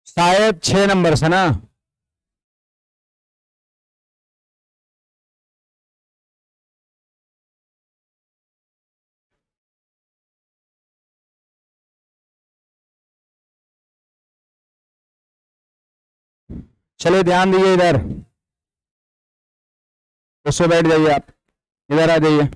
शायद 6 नंबर से ना। चलिए ध्यान दीजिए इधर, उससे बैठ जाइए, आप इधर आ जाइए।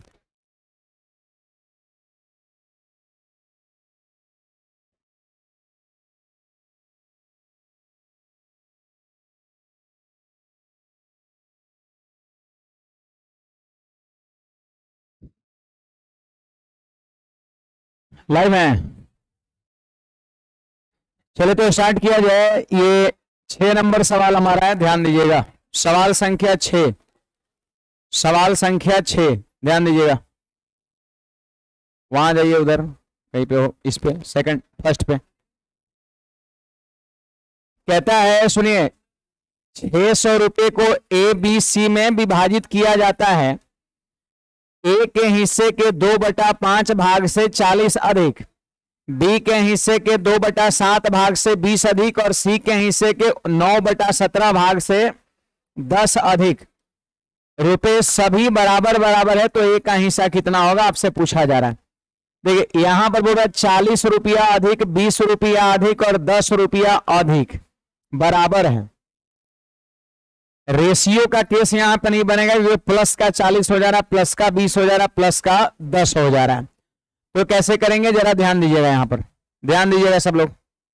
लाइव है। चलिए तो स्टार्ट किया जाए। ये 6 नंबर सवाल हमारा है, ध्यान दीजिएगा। सवाल संख्या 6, सवाल संख्या 6, ध्यान दीजिएगा। वहां जाइए, उधर कहीं पे हो, इस पे सेकंड फर्स्ट पे। कहता है, सुनिए, 600 रुपए को ए बी सी में विभाजित किया जाता है। ए के हिस्से के 2/5 भाग से 40 अधिक, बी के हिस्से के 2/7 भाग से 20 अधिक और सी के हिस्से के 9/17 भाग से 10 अधिक। रुपए सभी बराबर बराबर है, तो ए का हिस्सा कितना होगा आपसे पूछा जा रहा है। देखिए यहां पर बोल रहा है 40 रुपया अधिक, 20 रुपया अधिक और 10 रुपया अधिक बराबर है। रेशियो का केस यहां पर नहीं बनेगा, ये प्लस का 40 हो जा रहा है, प्लस का 20 हो जा रहा है, प्लस का 10 हो जा रहा है। तो कैसे करेंगे जरा ध्यान दीजिएगा, यहां पर ध्यान दीजिएगा सब लोग,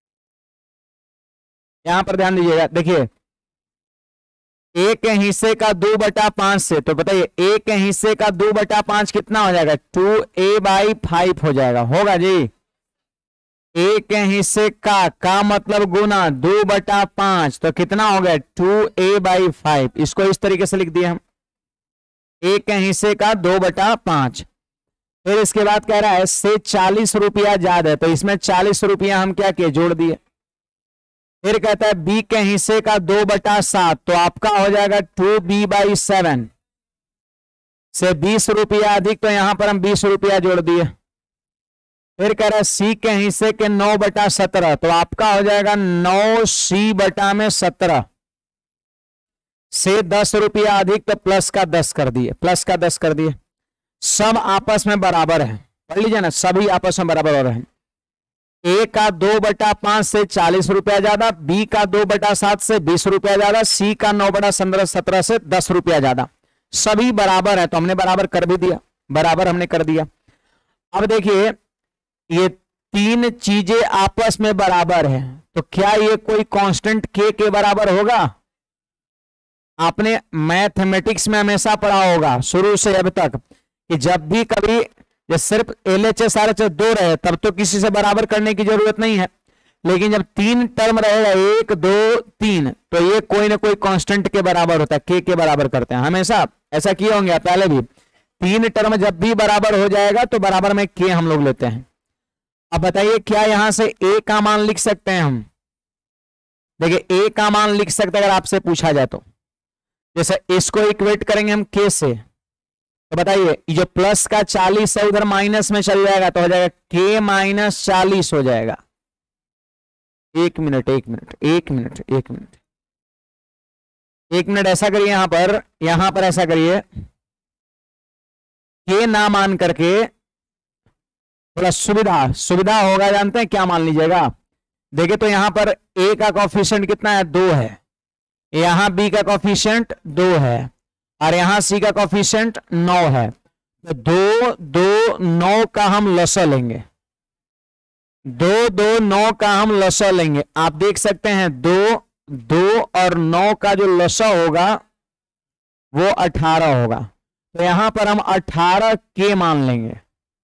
यहां पर ध्यान दीजिएगा। देखिए ए के हिस्से का 2/5 से, तो बताइए ए के हिस्से का 2/5 कितना हो जाएगा, 2a/5 हो जाएगा, होगा जी। ए के हिस्से का मतलब गुना 2/5, तो कितना हो गया 2a/5। इसको इस तरीके से लिख दिया हम, ए के हिस्से का 2/5। फिर इसके बाद कह रहा है से 40 रुपया ज्यादा है, तो इसमें 40 रुपया हम क्या किए, जोड़ दिए। फिर कहता है बी के हिस्से का 2/7, तो आपका हो जाएगा 2b/7 से 20 रुपया अधिक, तो यहां पर हम 20 रुपया जोड़ दिए। फिर कह रहा है सी के हिस्से के 9/17, तो आपका हो जाएगा 9c/17 से 10 रुपया अधिक, तो प्लस का 10 कर दिए, प्लस का 10 कर दिए। सब आपस में बराबर है, पढ़ लीजिए ना, सभी आपस में बराबर हो रहे हैं। ए का 2/5 से 40 रुपया ज्यादा, बी का 2/7 से 20 रुपया ज्यादा, सी का 9/17 से 10 रुपया ज्यादा, सभी बराबर है, तो हमने बराबर कर भी दिया, बराबर हमने कर दिया। अब देखिए ये तीन चीजें आपस में बराबर है, तो क्या ये कोई कांस्टेंट के बराबर होगा? आपने मैथमेटिक्स में हमेशा पढ़ा होगा शुरू से अब तक कि जब भी कभी ये सिर्फ LHS RHS 2 रहे तब तो किसी से बराबर करने की जरूरत नहीं है, लेकिन जब 3 टर्म रहेगा 1 2 3, तो ये कोई ना कोई कांस्टेंट के बराबर होता है, के बराबर करते हैं हमेशा। ऐसा किए होंगे आप पहले भी, 3 टर्म जब भी बराबर हो जाएगा तो बराबर में के हम लोग लेते हैं। अब बताइए क्या यहां से ए का मान लिख सकते हैं हम? देखिए ए का मान लिख सकते हैं अगर आपसे पूछा जाए तो, जैसे इसको इक्वेट करेंगे हम के से, तो बताइए जो प्लस का 40 है उधर माइनस में चल जाएगा, तो हो जाएगा के -40 हो जाएगा। एक मिनट ऐसा करिए, यहां पर ऐसा करिए, के ना मान करके थोड़ा सुविधा होगा, जानते हैं क्या मान लीजिएगा। देखिए तो यहां पर ए का कोफिशिएंट कितना है, 2 है, यहां बी का कोफिशिएंट 2 है और यहां सी का कोफिशिएंट 9 है, तो 2 2 9 का हम लसा लेंगे, 2 2 9 का हम लसा लेंगे। आप देख सकते हैं 2 2 और 9 का जो लसा होगा वो 18 होगा, तो यहां पर हम 18 के मान लेंगे।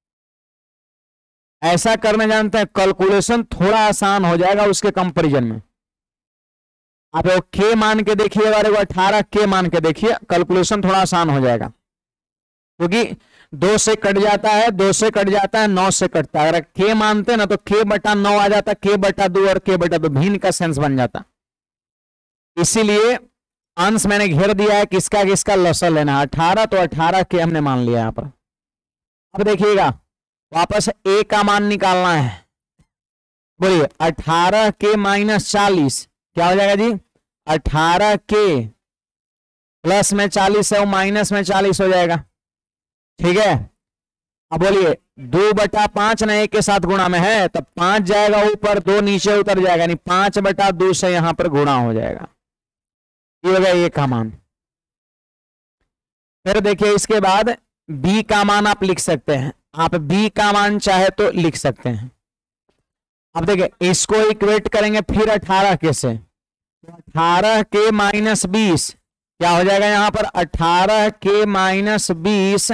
ऐसा करने जानते हैं, कैलकुलेशन थोड़ा आसान हो जाएगा उसके कंपैरिजन में। आप के मान के देखिए, और 18 के मान के देखिए, कैलकुलेशन थोड़ा आसान हो जाएगा, क्योंकि 2 से कट जाता है, 2 से कट जाता है, 9 से कटता है। अगर के मानते ना तो k/9 आ जाता, k/2 और k/2 भिन्न का सेंस बन जाता। इसीलिए अंश मैंने घेर दिया है, किसका किसका लसा लेना है, 18, तो 18 के हमने मान लिया यहां पर। अब देखिएगा वापस ए का मान निकालना है, बोलिए 18 के माइनस 40 क्या हो जाएगा जी? 18 के प्लस में 40 है वो माइनस में 40 हो जाएगा। ठीक है, अब बोलिए 2/5 ना 1 के साथ गुणा में है तो 5 जाएगा ऊपर, 2 नीचे उतर जाएगा, यानी 5/2 से यहां पर गुणा हो जाएगा। ये हो गया ए का मान। फिर देखिए इसके बाद बी का मान आप लिख सकते हैं, आप बी का मान चाहे तो लिख सकते हैं। अब देखिए इसको इक्वेट करेंगे फिर 18 के से, 18 के माइनस 20 क्या हो जाएगा यहां पर? 18 के माइनस 20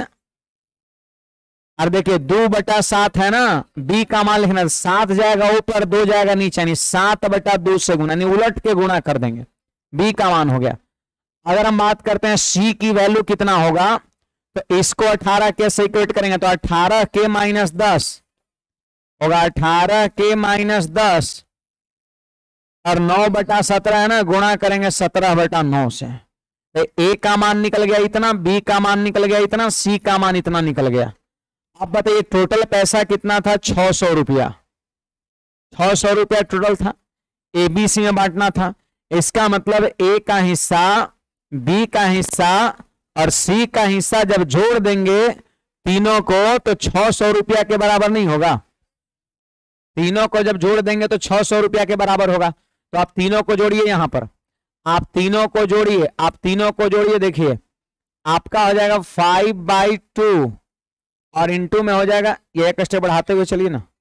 और देखिए 2/7 है ना, बी का मान लिखना, 7 जाएगा ऊपर 2 जाएगा नीचे, यानी 7/2 से गुणा, यानी उलट के गुणा कर देंगे, बी का मान हो गया। अगर हम बात करते हैं सी की वैल्यू कितना होगा, तो इसको 18 के से इक्वेट करेंगे तो 18 के माइनस 10 होगा, 18 के माइनस 10 और 9/17 है ना, गुणा करेंगे 17/9 से, तो ए का मान निकल गया इतना, बी का मान निकल गया इतना, सी का मान इतना निकल गया। अब बताइए टोटल पैसा कितना था? 600 रुपया। 600 रुपया टोटल था, एबीसी में बांटना था। इसका मतलब ए का हिस्सा, बी का हिस्सा और सी का हिस्सा जब जोड़ देंगे तीनों को तो 600 रुपया के बराबर नहीं होगा। तीनों को जब जोड़ देंगे तो 600 रुपया के बराबर होगा। तो आप तीनों को जोड़िए, यहां पर आप तीनों को जोड़िए, आप तीनों को जोड़िए, देखिए आपका हो जाएगा 5/2 और इंटू में हो जाएगा, ये एक स्टेप बढ़ाते हुए चलिए ना,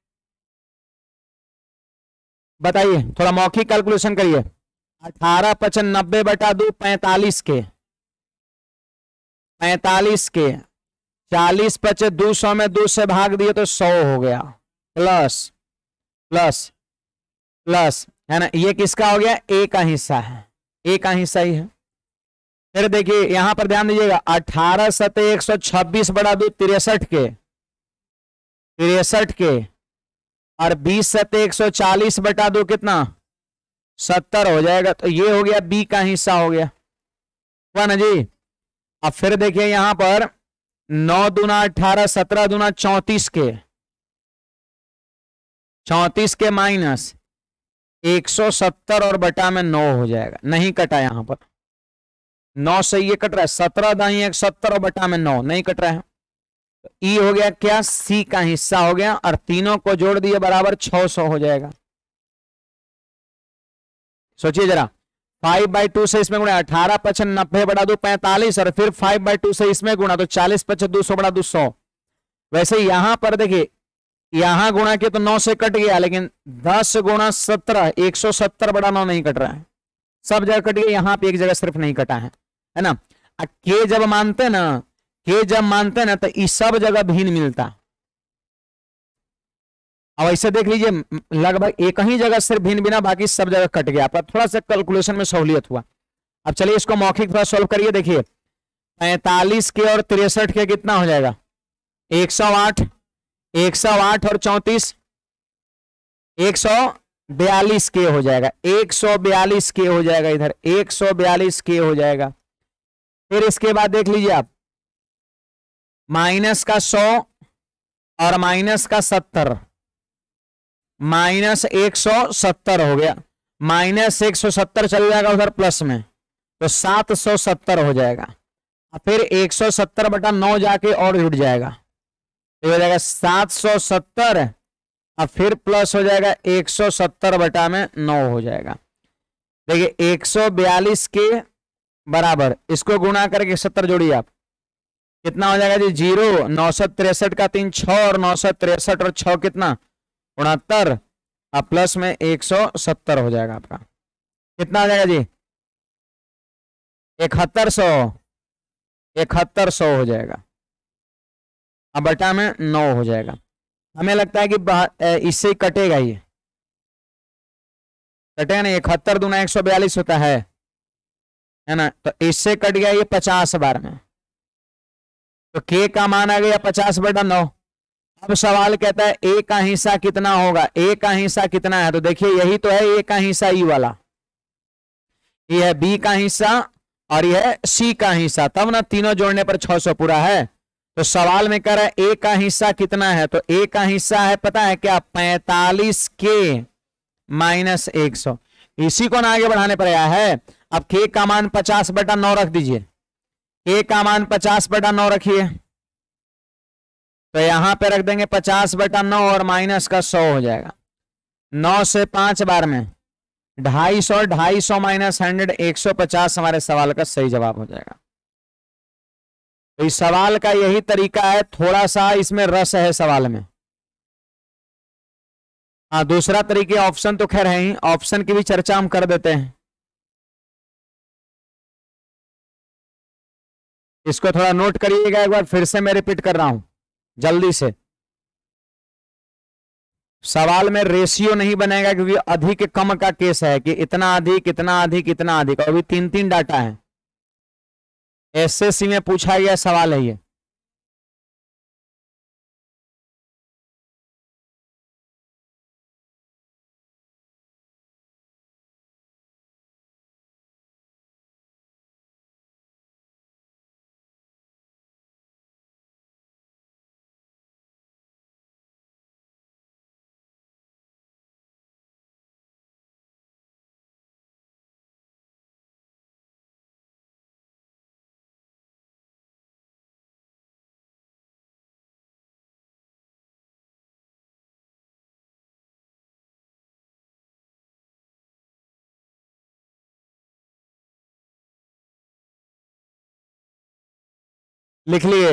बताइए थोड़ा मौखिक कैलकुलेशन करिए। 18 × 90/2 45 के, 45 के 40 × 200 में 2 से भाग दिए तो 100 हो गया, प्लस प्लस प्लस है ना, ये किसका हो गया? ए का हिस्सा है, ए का हिस्सा ही है। फिर देखिए यहां पर ध्यान दीजिएगा, 18 × 126/2 63 के, 63 के और 20 × 140/2 कितना? 70 हो जाएगा। तो ये हो गया बी का हिस्सा हो गया, हुआ ना जी। अब फिर देखिए यहां पर 9 दूना 18, 17 दूना 34 के, 34 के माइनस 170 और बटा में 9 हो जाएगा, नहीं कटा यहां पर, 9 से ये कट रहा है, 17 दाई 170 और बटा में 9 नहीं कट रहा है। तो ई हो गया क्या? सी का हिस्सा हो गया और तीनों को जोड़ दिए बराबर 600 हो जाएगा। सोचिए जरा, 5/2 से इसमें गुणा, 18 × 90/2 45 और फिर 5/2 से इसमें गुणा तो 40 × 200/2 100। वैसे यहां पर देखिए यहां गुणा किया तो 9 से कट गया, लेकिन 10 × 17 170/9 नहीं कट रहा है, सब जगह कट गया, यहां पे एक जगह सिर्फ नहीं कटा है ना। के जब मानते ना, के जब मानते ना तो इस सब जगह भिन्न मिलता। अब ऐसे देख लीजिए लगभग एक ही जगह सिर्फ भिन्न बिना, बाकी सब जगह कट गया, पर थोड़ा सा कैलकुलेशन में सहूलियत हुआ। अब चलिए इसको मौखिक थोड़ा सॉल्व करिए। देखिए 45 के और 63 के कितना हो जाएगा? 108, 108 और 34 142 के हो जाएगा, 142 के हो जाएगा, इधर 142 के हो जाएगा। फिर इसके बाद देख लीजिए आप, माइनस का 100 और माइनस का 70, माइनस 170 हो गया, माइनस 170 चल जाएगा उधर प्लस में तो 770 हो जाएगा। फिर 170/9 जाके और जुड़ जाएगा, तो हो जाएगा 770 और फिर प्लस हो जाएगा 170/9 हो जाएगा। देखिए 142 के बराबर इसको गुणा करके 70 जोड़िए आप, कितना हो जाएगा जी? 0, 963 का 3 6 और 963 और 6 कितना? 69 और प्लस में 170 हो जाएगा आपका, कितना हो जाएगा जी? 7100, 7100 हो जाएगा, अब बटा में 9 हो जाएगा। हमें लगता है कि इससे कटेगा, ये कटेगा नहीं, 71 दूना 142 होता है ना, तो इससे कट गया ये 50 बार में, तो के का मान आ गया 50/9। अब सवाल कहता है ए का हिस्सा कितना होगा? ए का हिस्सा कितना है? तो देखिए यही तो है ए का हिस्सा, ई वाला, ये है बी का हिस्सा और ये है सी का हिस्सा, तब ना तीनों जोड़ने पर 600 पूरा है। तो सवाल में कह रहा है ए का हिस्सा कितना है, तो ए का हिस्सा है पता है क्या? 45 के माइनस 100। इसी को ना आगे बढ़ाने पर आया है। अब k का मान 50/9 रख दीजिए। k का मान 50/9 रखिए, तो यहां पे रख देंगे 50/9 और माइनस का 100 हो जाएगा। 9 से 5 बार में 250, 250 माइनस 100 150 हमारे सवाल का सही जवाब हो जाएगा। तो इस सवाल का यही तरीका है, थोड़ा सा इसमें रस है सवाल में। हाँ, दूसरा तरीके ऑप्शन तो खैर है ही, ऑप्शन की भी चर्चा हम कर देते हैं। इसको थोड़ा नोट करिएगा, एक बार फिर से मैं रिपीट कर रहा हूं जल्दी से। सवाल में रेशियो नहीं बनेगा क्योंकि अधिक कम का केस है कि इतना अधिक इतना अधिक इतना अधिक, और अभी 3 डाटा है। एसएससी में पूछा गया सवाल है ये। लिख लिए?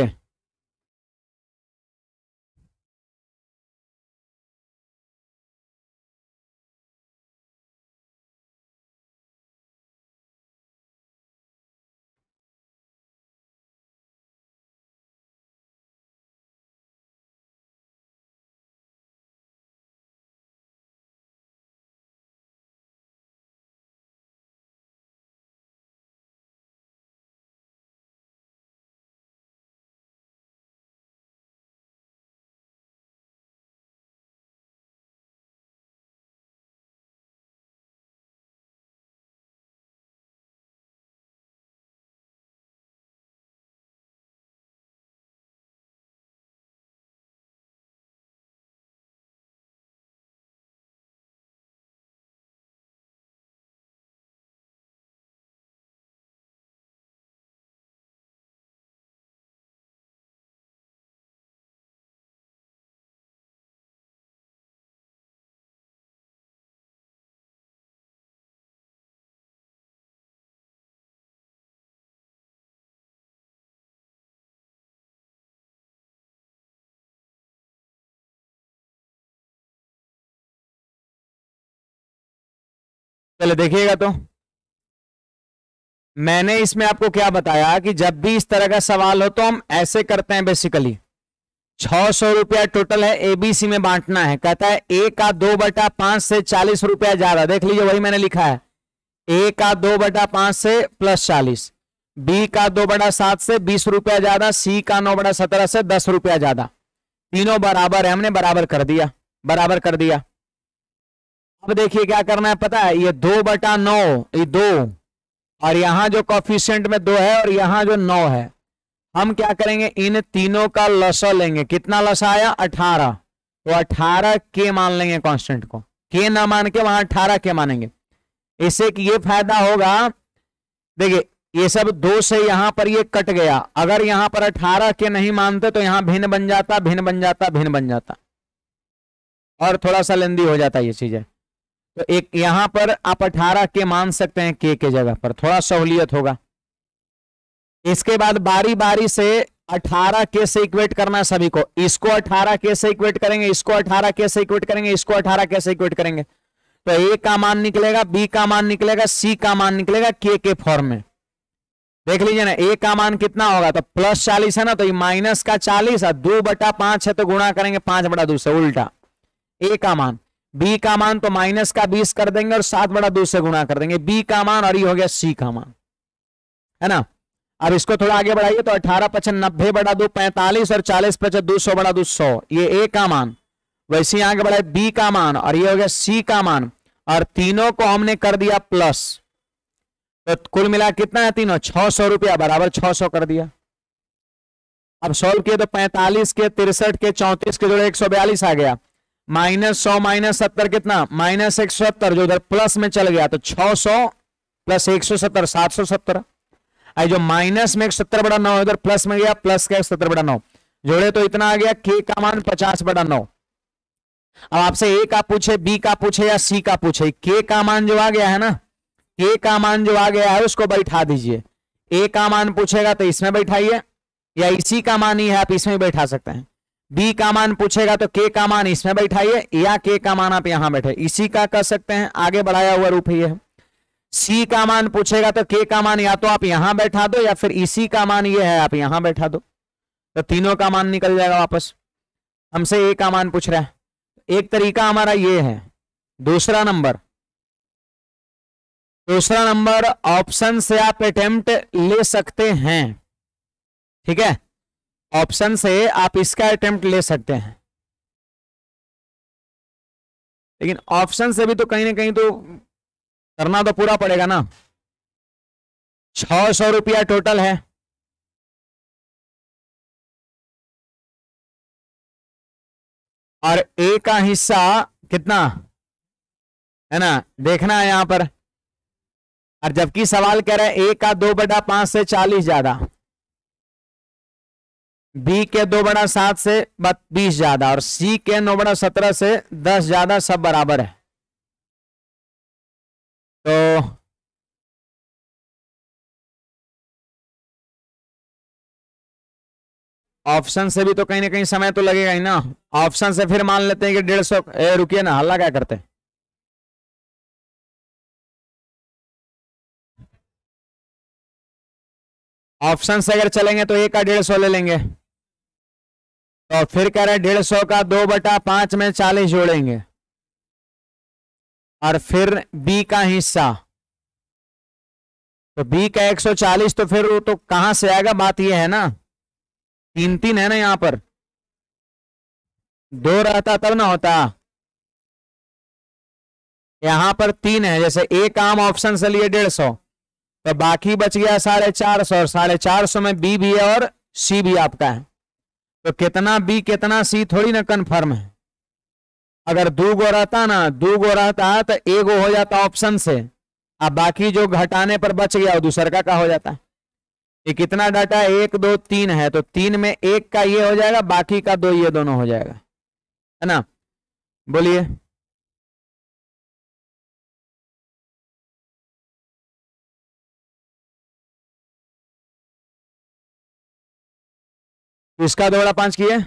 चलो देखिएगा, तो मैंने इसमें आपको क्या बताया कि जब भी इस तरह का सवाल हो तो हम ऐसे करते हैं। बेसिकली 600 रुपया टोटल है, एबीसी में बांटना है। कहता है ए का 2/5 से 40 रुपया ज्यादा, देख लीजिए वही मैंने लिखा है। ए का 2/5 से प्लस 40, बी का 2/7 से 20 रुपया ज्यादा, सी का 9/17 से 10 रुपया ज्यादा। तीनों बराबर है, हमने बराबर कर दिया, बराबर कर दिया। अब देखिए क्या करना है पता है, ये 2/9 ये 2, और यहां जो कॉफिशिएंट में 2 है और यहां जो 9 है, हम क्या करेंगे इन तीनों का लसा लेंगे। कितना लसा आया? 18। तो 18 के मान लेंगे कांस्टेंट को, के ना मान के वहां 18 के मानेंगे। इससे कि ये फायदा होगा, देखिए ये सब 2 से यहां पर ये कट गया। अगर यहां पर 18 के नहीं मानते तो यहां भिन्न बन जाता, भिन्न बन जाता, भिन्न बन जाता, और थोड़ा सा लेंदी हो जाता ये चीजें। तो एक यहां पर आप 18 के मान सकते हैं के जगह पर, थोड़ा सहूलियत होगा। इसके बाद बारी बारी से 18 के से इक्वेट करना है सभी को। इसको 18 के से इक्वेट करेंगे, इसको 18 के से इक्वेट करेंगे, इसको 18 के से इक्वेट करेंगे, तो ए का मान निकलेगा, बी का मान निकलेगा, सी का मान निकलेगा के फॉर्म में। देख लीजिए ना, ए का मान कितना होगा, तो प्लस 40 है ना, तो ये माइनस का 40 और 2/5 है तो गुणा करेंगे 5/2 से, उल्टा ए का मान। बी का मान तो माइनस का 20 कर देंगे और 7/2 से गुणा कर देंगे बी का मान, और ये हो गया सी का मान, है ना। अब इसको थोड़ा आगे बढ़ाइए तो 18×5 90/2 45 और 40×5 200/2 100, ये ए का मान। वैसे आगे बढ़ाए बी का मान और ये हो गया सी का मान, और तीनों को हमने कर दिया प्लस। तो कुल मिला कितना है तीनों? 600 रुपया बराबर 600 कर दिया। अब सॉल्व किए तो 45 के 63 के 34 के जोड़े 142 आ गया। -100 -70 कितना, -170, जो उधर प्लस में चल गया तो 600 प्लस 170 770। आई जो माइनस में 170/9 उधर प्लस में गया, प्लस का 170/9 जोड़े तो इतना आ गया, k का मान 50/9। अब आपसे ए का पूछे, बी का पूछे या सी का पूछे, k का मान जो आ गया है ना, k का मान जो आ गया है उसको बैठा दीजिए। ए का मान पूछेगा तो इसमें बैठाइए, या इसी का मान ही है आप इसमें बैठा सकते हैं। बी का मान पूछेगा तो k का मान इसमें बैठाइए, या k का मान आप यहां बैठे, इसी का कर सकते हैं, आगे बढ़ाया हुआ रूप ही है। सी का मान पूछेगा तो k का मान या तो आप यहां बैठा दो, या फिर इसी का मान ये है आप यहां बैठा दो, तो तीनों का मान निकल जाएगा वापस। हमसे ए का मान पूछ रहा है, एक तरीका हमारा ये है। दूसरा नंबर ऑप्शन से आप अटेम्प्ट ले सकते हैं, ठीक है, ऑप्शन से आप इसका अटेम्प्ट ले सकते हैं, लेकिन ऑप्शन से भी तो कहीं ना कहीं तो करना तो पूरा पड़ेगा ना। 600 रुपया टोटल है, और ए का हिस्सा कितना है ना, देखना है यहां पर। और जबकि सवाल कह रहा है ए का 2/5 से 40 ज्यादा, बी के 2/7 से 20 ज्यादा, और सी के 9/17 से 10 ज्यादा, सब बराबर है। तो ऑप्शन से भी तो कहीं ना कहीं समय तो लगेगा ही ना। ऑप्शन से फिर मान लेते हैं कि 150, रुकिए ना, हल्ला क्या करते हैं। ऑप्शन से अगर चलेंगे तो ए का 150 ले लेंगे, तो फिर कह रहे हैं 150 का 2/5 में 40 जोड़ेंगे, और फिर बी का हिस्सा, तो बी का 140, तो फिर वो तो कहां से आएगा, बात ये है ना, 3 है ना, यहां पर 2 रहता तब ना होता, यहां पर 3 है। जैसे ए का हम ऑप्शन से लिए 150, तो बाकी बच गया 450, और 450 में बी भी है और सी भी आपका है, तो कितना बी कितना सी थोड़ी ना कन्फर्म है। अगर 2 गो रहता ना, 2 गो रहता तो एगो हो जाता ऑप्शन से, अब बाकी जो घटाने पर बच गया वो दूसरा का हो जाता है। ये कितना डाटा है, 1 2 3 है, तो 3 में 1 का ये हो जाएगा, बाकी का 2 ये दोनों हो जाएगा, है ना। बोलिए, इसका 2/5 किए,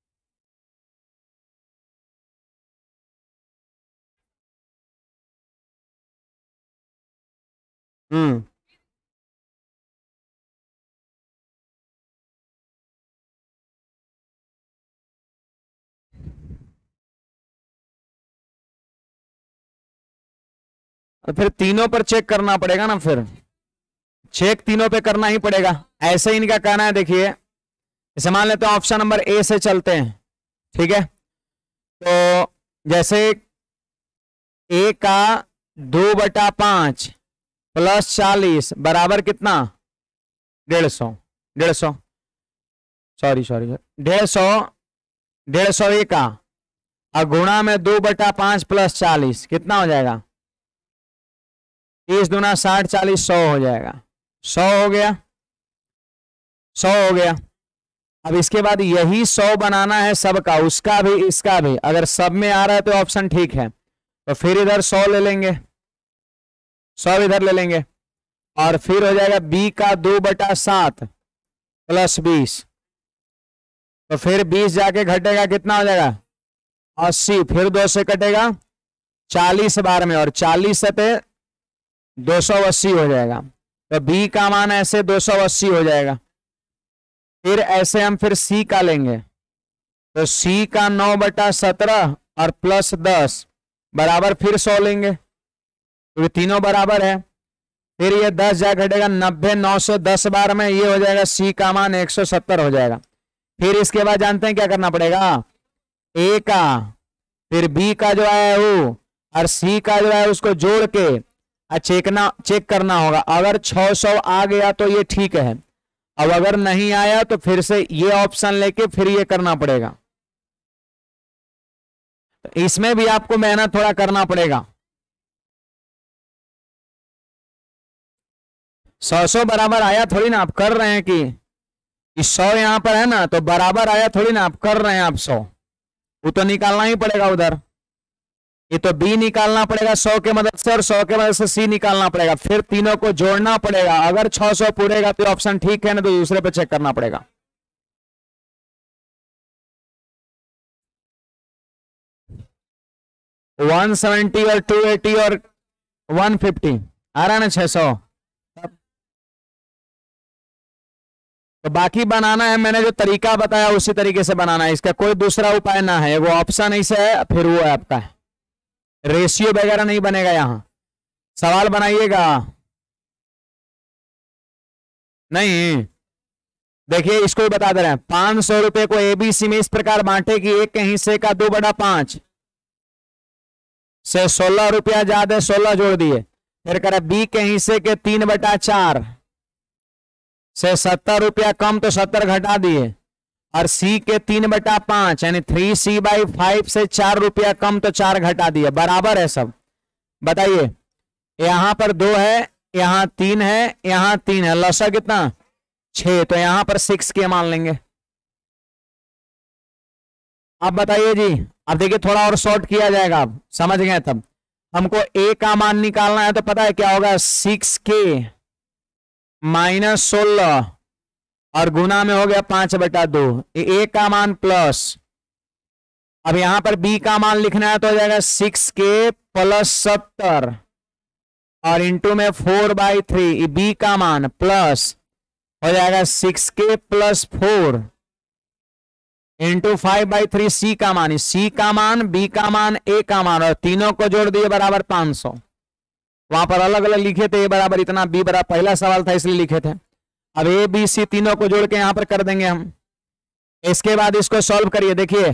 तो फिर तीनों पर चेक करना पड़ेगा ना, फिर चेक तीनों पे करना ही पड़ेगा। ऐसे ही इनका कहना है, देखिए जैसे मान लेते हैं ऑप्शन नंबर ए से चलते हैं, ठीक है, तो जैसे ए का 2/5 प्लस 40 बराबर कितना, 150 सॉरी 150 ए का, और गुणा में 2/5 प्लस 40 कितना हो जाएगा, 30 दूना 60 40 100 हो जाएगा, 100 हो गया, 100 हो गया। अब इसके बाद यही 100 बनाना है सबका, उसका भी इसका भी, अगर सब में आ रहा है तो ऑप्शन ठीक है, तो फिर इधर 100 ले लेंगे, 100 इधर ले लेंगे, और फिर हो जाएगा बी का 2/7 प्लस 20, तो फिर 20 जाके घटेगा, कितना हो जाएगा 80, फिर 2 से कटेगा 40 बार में, और 40 से 280 हो जाएगा, तो बी का मान ऐसे 280 हो जाएगा। फिर ऐसे हम फिर सी का लेंगे, तो सी का 9/17 और प्लस 10 बराबर फिर 100 लेंगे, क्योंकि तीनों बराबर है। फिर ये 10 जा घटेगा 90, 9 से 10 बार में ये हो जाएगा, सी का मान 170 हो जाएगा। फिर इसके बाद जानते हैं क्या करना पड़ेगा, ए का फिर बी का जो है वो और सी का जो है उसको जोड़ के चेक करना होगा। अगर 600 आ गया तो ये ठीक है, अब अगर नहीं आया तो फिर से ये ऑप्शन लेके फिर ये करना पड़ेगा। तो इसमें भी आपको मेहनत थोड़ा करना पड़ेगा। 100 बराबर आया थोड़ी ना, आप कर रहे हैं कि 100 यहां पर है ना, तो बराबर आया थोड़ी ना, आप कर रहे हैं आप 100, वो तो निकालना ही पड़ेगा उधर। ये तो बी निकालना पड़ेगा 100 के मदद से, और 100 के मदद से सी निकालना पड़ेगा, फिर तीनों को जोड़ना पड़ेगा। अगर 600 पूरेगा तो ऑप्शन ठीक है ना, तो दूसरे पे चेक करना पड़ेगा। तो 170 और 280 और 150 आ रहा है ना 600। तो बाकी बनाना है, मैंने जो तरीका बताया उसी तरीके से बनाना है, इसका कोई दूसरा उपाय ना है। वो ऑप्शन ऐसे है, फिर वो है आपका, रेशियो वगैरह नहीं बनेगा यहां। सवाल बनाइएगा नहीं, देखिए इसको भी बता दे रहे हैं। 500 रुपए को एबीसी में इस प्रकार बांटे कि एक के हिस्से का 2/5 से 16 रुपया ज्यादा 16 जोड़ दिए। फिर कह रहा बी के हिस्से के 3/4 से 70 रुपया कम तो 70 घटा दिए, और सी के 3/5 यानी 3c/5 से 4 रुपया कम तो 4 घटा दिए। बराबर है सब। बताइए, यहां पर 2 है, यहां 3 है, यहां 3 है, लसा कितना 6, तो यहां पर 6 के मान लेंगे। अब बताइए जी, अब देखिए थोड़ा और शॉर्ट किया जाएगा, अब समझ गए। तब हमको ए का मान निकालना है, तो पता है क्या होगा, 6k - 16 और गुना में हो गया 5/2, ए का मान प्लस। अब यहां पर बी का मान लिखना है, तो हो जाएगा 6k + 70 और इंटू में 4/3, बी का मान प्लस हो जाएगा 6k + 4 इंटू 5/3 सी का मान, सी का मान, बी का मान, ए का मान, और तीनों को जोड़ दिए बराबर 500। वहां पर अलग अलग लिखे थे, ए बराबर इतना, बी बराबर, पहला सवाल था इसलिए लिखे थे। अब ए बी सी तीनों को जोड़ के यहां पर कर देंगे हम। इसके बाद इसको सॉल्व करिए। देखिए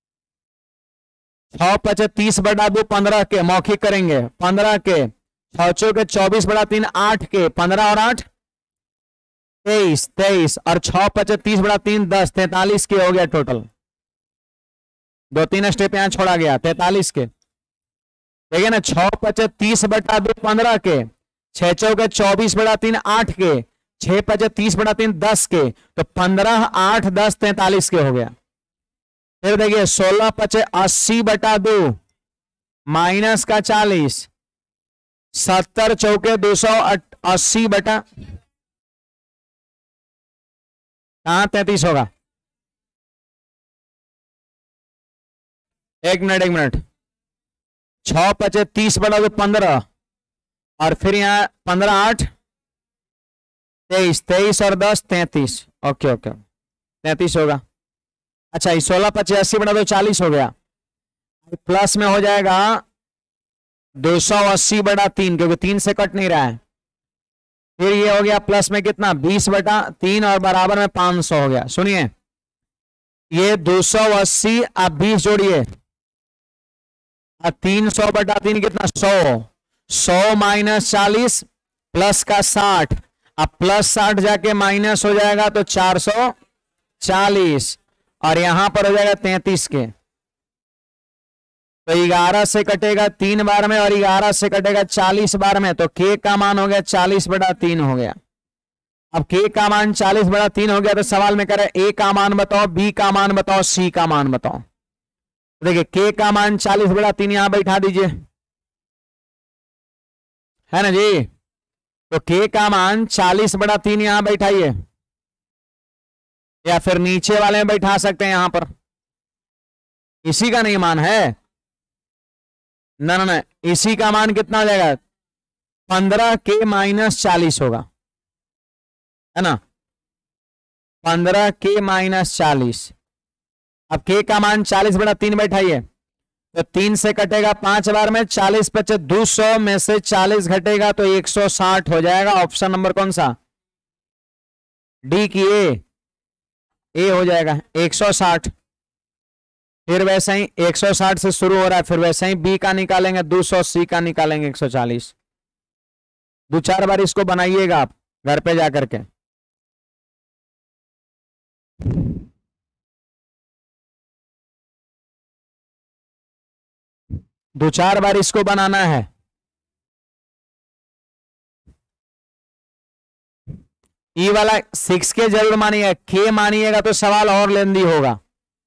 6 × 5 = 30/2, 15 के मौखिक करेंगे, 15 के 6 × 4 = 24/3, 8 के 15 और 8 23, 23 और 6 × 5 = 30/3, 10, 43 के हो गया टोटल। 2-3 स्टेप यहां छोड़ा गया, 43 के। देखिए ना, 6 × 5 = 30/2, 15 के, 6 × 4 = 24/3, 8 के, 6 × 5 = 30/3, 10 के, तो 15, 8, 10, 43 के हो गया। फिर देखिए 16 × 5 = 80/2 माइनस का 40, 70 × 4 = 280 कहां 33 होगा। एक मिनट, 6 × 5 = 30/2, 15 और फिर यहां 15, 8, 23, 23 और 10, 33। ओके 33 होगा। अच्छा, 16 × 5 = 80/2, 40 हो गया। प्लस में हो जाएगा 280/3, क्योंकि 3 से कट नहीं रहा है। फिर ये हो गया प्लस में कितना 20/3 और बराबर में 500 हो गया। सुनिए, ये 280, आप 20 जोड़िए, 300/3 कितना 100, 100 - 40 प्लस का 60, अब प्लस 60 जाके माइनस हो जाएगा तो 440, और यहां पर हो जाएगा 33 के। तो 11 से कटेगा 3 बार में, और 11 से कटेगा 40 बार में, तो के का मान हो गया 40/3 हो गया। अब के का मान 40/3 हो गया, तो सवाल में कह रहा है ए का मान बताओ, बी का मान बताओ, सी का मान बताओ। देखिए के का मान 40/3 यहां बैठा दीजिए, है ना जी। तो के का मान 40/3 यहां बैठाइए, या फिर नीचे वाले में बैठा सकते हैं यहां पर। इसी का नहीं मान है ना, इसी का मान कितना हो जाएगा 15k - 40 होगा, है ना, 15k - 40। अब के का मान 40/3 बैठाइए, तो 3 से कटेगा 5 बार में, 40 × 5 = 200 में से 40 घटेगा तो 160 हो जाएगा। ऑप्शन नंबर कौन सा, डी की ए हो जाएगा 160। फिर वैसे ही 160 से शुरू हो रहा है, फिर वैसे ही बी का निकालेंगे 200, सी का निकालेंगे 140। 2-4 बार इसको बनाइएगा आप घर पे जाकर के। दो चार बार इसको बनाना है। ई वाला 6 के जरूर मानिएगा, के मानिएगा तो सवाल और लेंदी होगा।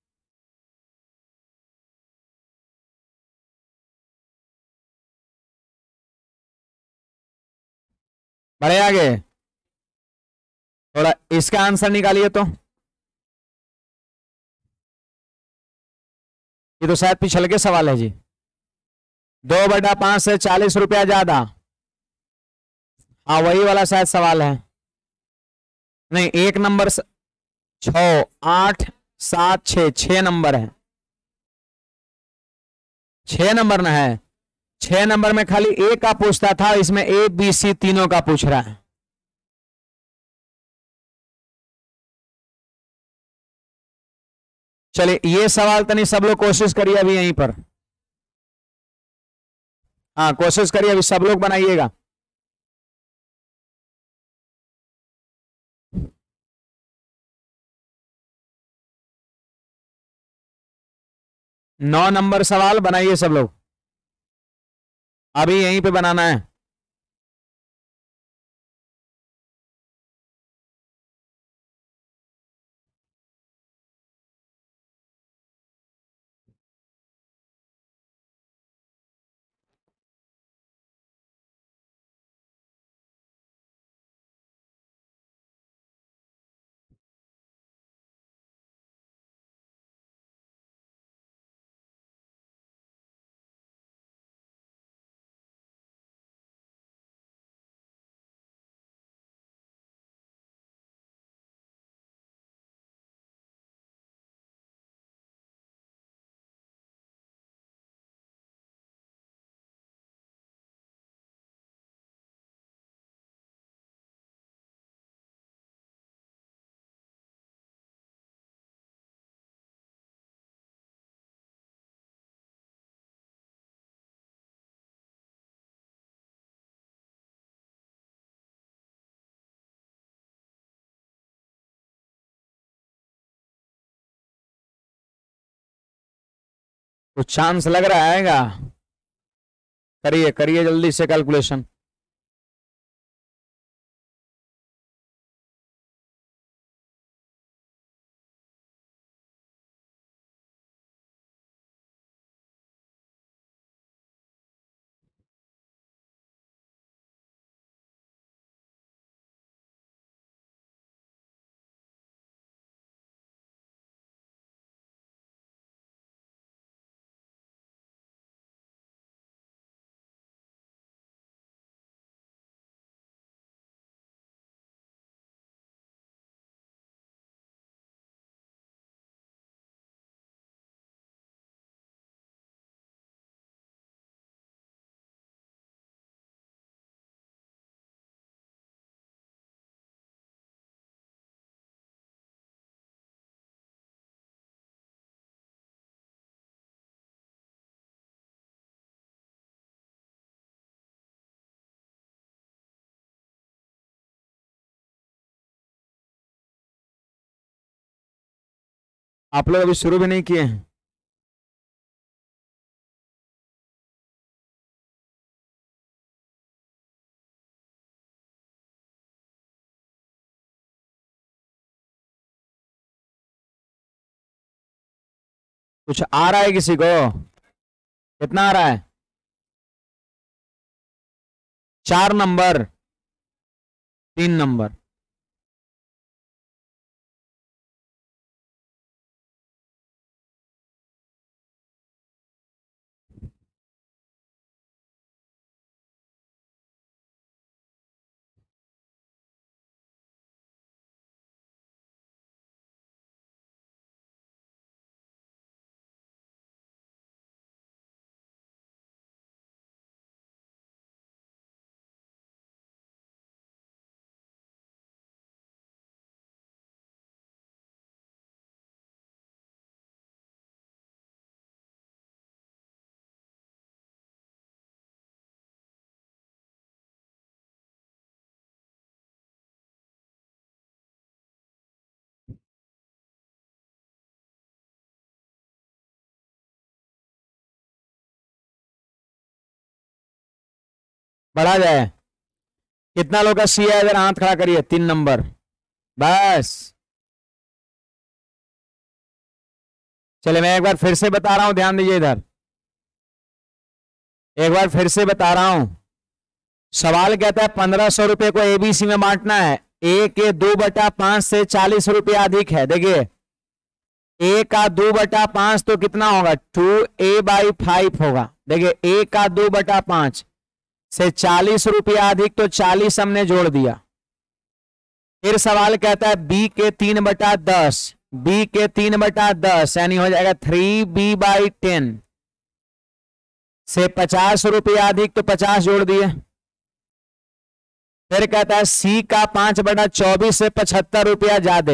बढ़े आगे, थोड़ा इसका आंसर निकालिए तो। ये तो शायद पिछल के सवाल है जी। 2/5 से 40 रुपया ज्यादा। हाँ वही वाला शायद सवाल है। नहीं, एक नंबर 6, 8, 7, 6, 6 नंबर है। 6 नंबर ना है। 6 नंबर में खाली ए का पूछता था, इसमें ए बी सी तीनों का पूछ रहा है। चलिए ये सवाल तनी सब लोग कोशिश करिए अभी यहीं पर। हाँ कोशिश करिए अभी सब लोग बनाइएगा। नौ नंबर सवाल बनाइए सब लोग, अभी यहीं पे बनाना है। कुछ चांस लग रहा है। करिए करिए जल्दी से कैलकुलेशन। आप लोग अभी शुरू भी नहीं किए हैं। कुछ आ रहा है किसी को? कितना आ रहा है? 4 नंबर, 3 नंबर। बढ़ा जाए। कितना लोग का सी है, इधर हाथ खड़ा करिए, 3 नंबर बस। चलिए मैं एक बार फिर से बता रहा हूं, ध्यान दीजिए इधर, एक बार फिर से बता रहा हूं। सवाल कहता है 1500 रुपए को एबीसी में बांटना है। ए के 2/5 से 40 रुपया अधिक है। देखिए ए का 2/5 तो कितना होगा, 2a/5 होगा। देखिए ए का 2/5 से 40 रुपया अधिक, तो 40 हमने जोड़ दिया। फिर सवाल कहता है बी के 3/10, बी के 3/10 यानी हो जाएगा 3b/10 से 50 रुपया अधिक, तो 50 जोड़ दिए। फिर कहता है सी का 5/24 से 75 रुपया ज्यादा,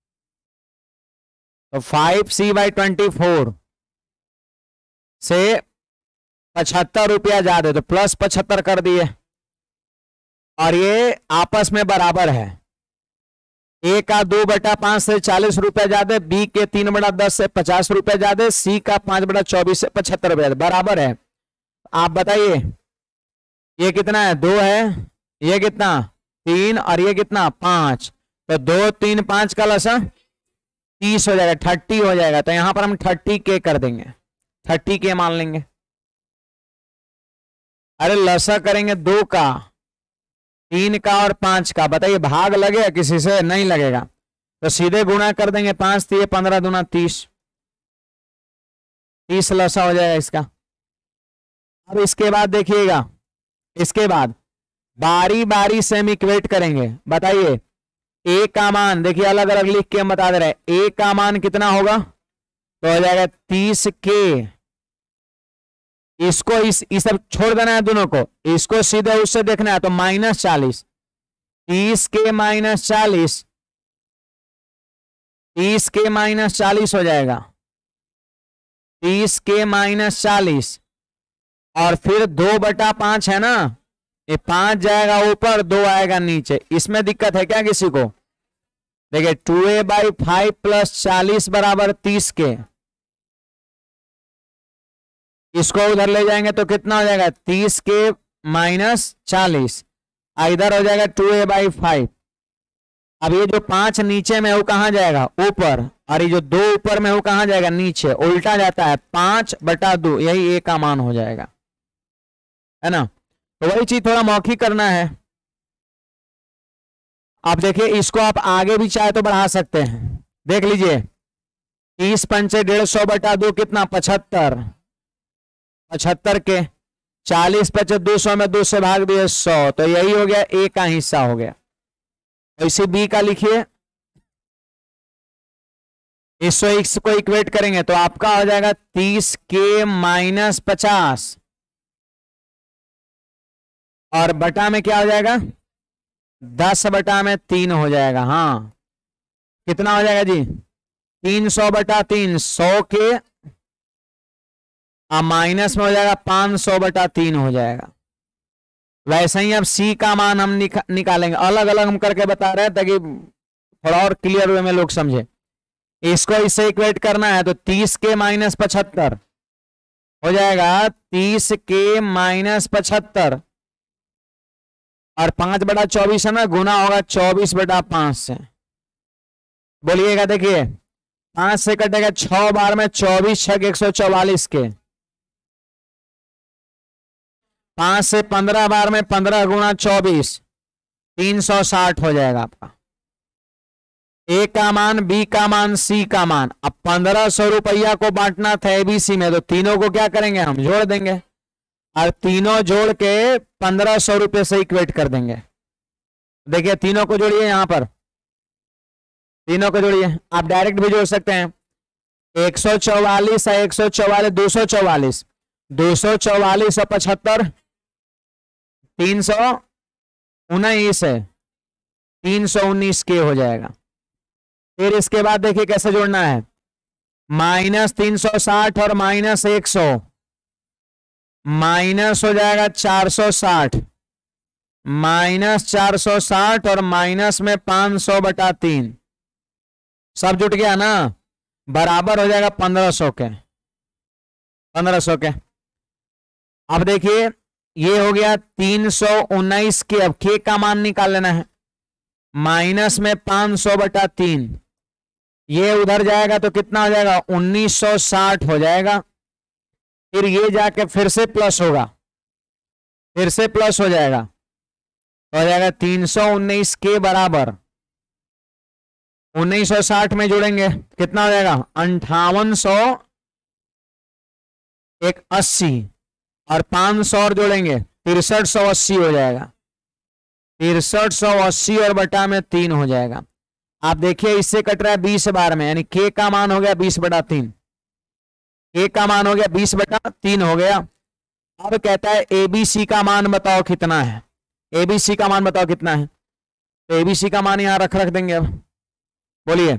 तो 5c/24 से 75 रुपया ज्यादा, तो प्लस 75 कर दिए। और ये आपस में बराबर है। ए का 2/5 से 40 रुपया ज्यादा, बी के 3/10 से 50 रुपया ज्यादा, सी का 5/24 से 75 रुपया ज्यादा, बराबर है। आप बताइए ये कितना है, 2 है, ये कितना 3, और ये कितना 5, तो 2 3 5 का लसा 30 हो जाएगा, 30 हो जाएगा। तो यहां पर हम 30K कर देंगे, 30K मान लेंगे। अरे लसा करेंगे 2 का, 3 का और 5 का, बताइए भाग लगेगा किसी से, नहीं लगेगा, तो सीधे गुणा कर देंगे। 5 3 15 दूना 30, 30 लसा हो जाएगा इसका। अब इसके बाद देखिएगा, इसके बाद बारी बारी से हम इक्वेट करेंगे। बताइए ए का मान, देखिए अलग अलग लिख के हम बता दे रहे हैं। ए का मान कितना होगा, तो हो जाएगा 30K। इसको इस सब छोड़ देना है दोनों को, इसको सीधे उससे देखना है, तो -40, 30K -40, 30K -40 हो जाएगा, 30K -40। और फिर 2/5 है ना, ये 5 जाएगा ऊपर, 2 आएगा नीचे। इसमें दिक्कत है क्या किसी को? देखिए 2a/5 + 40 = 30K। इसको उधर ले जाएंगे तो कितना हो जाएगा, 30K - 40, इधर हो जाएगा 2a/5। अब ये जो 5 नीचे में है वो कहां जाएगा, ऊपर, और ये जो 2 ऊपर में वो कहां जाएगा, नीचे। उल्टा जाता है, 5/2, यही ए का मान हो जाएगा, है ना। तो वही चीज थोड़ा मौखिक करना है। आप देखिए इसको आप आगे भी चाहे तो बढ़ा सकते हैं। देख लीजिए 30 पंचे 150/2 कितना, 75, 75K। 40 पचे 200 में 2 से भाग दिए 100, तो यही हो गया ए का हिस्सा हो गया। तो इसी बी का लिखिए, इसको इक्वेट करेंगे तो आपका हो जाएगा 30K - 50, और बटा में क्या हो जाएगा, 10/3 हो जाएगा। हाँ कितना हो जाएगा जी, 300/3, 100K, माइनस में हो जाएगा 500/3 हो जाएगा। वैसे ही अब सी का मान हम निकालेंगे, अलग अलग हम करके बता रहे हैं ताकि थोड़ा और क्लियर वे में लोग समझे। इसको इससे इक्वेट करना है तो 30K - 75 हो जाएगा, 30K - 75, और 5/24 है ना, गुना होगा 24/5 से। बोलिएगा, देखिए 5 से कटेगा 6 बार में 24 6 144 के, 5 से 15 बार में 15 × 24 360 हो जाएगा आपका। ए का मान, बी का मान, सी का मान। अब 1500 रुपया को बांटना था एबीसी में, तो तीनों को क्या करेंगे, हम जोड़ देंगे, और तीनों जोड़ के 1500 रुपये से इक्वेट कर देंगे। देखिए तीनों को जोड़िए, यहां पर तीनों को जोड़िए, आप डायरेक्ट भी जोड़ सकते हैं। 144 है, 144 244, 244 और 75 319 है, 319K हो जाएगा। फिर इसके बाद देखिए कैसे जोड़ना है, -360 और -100, माइनस हो जाएगा 460, -460 और माइनस में 500/3, सब जुट गया ना, बराबर हो जाएगा 1500 के। अब देखिए ये हो गया 319 के, अब के का मान निकाल लेना है, माइनस में 500/3, ये उधर जाएगा तो कितना हो जाएगा 1960 हो जाएगा, फिर ये जाके फिर से प्लस होगा, फिर से प्लस हो जाएगा, तो हो जाएगा 319 के बराबर 1960 में जोड़ेंगे कितना हो जाएगा 5800, एक 80 और 500 और जोड़ेंगे 6380 हो जाएगा, 6380 और बटा में 3 हो जाएगा। आप देखिए इससे कट रहा है 20 बार में, यानी के का मान हो गया 20/3, के का मान हो गया 20/3 हो गया। अब कहता है एबीसी का मान बताओ कितना है, एबीसी का मान बताओ कितना है, तो एबीसी का मान यहां रख देंगे। अब बोलिए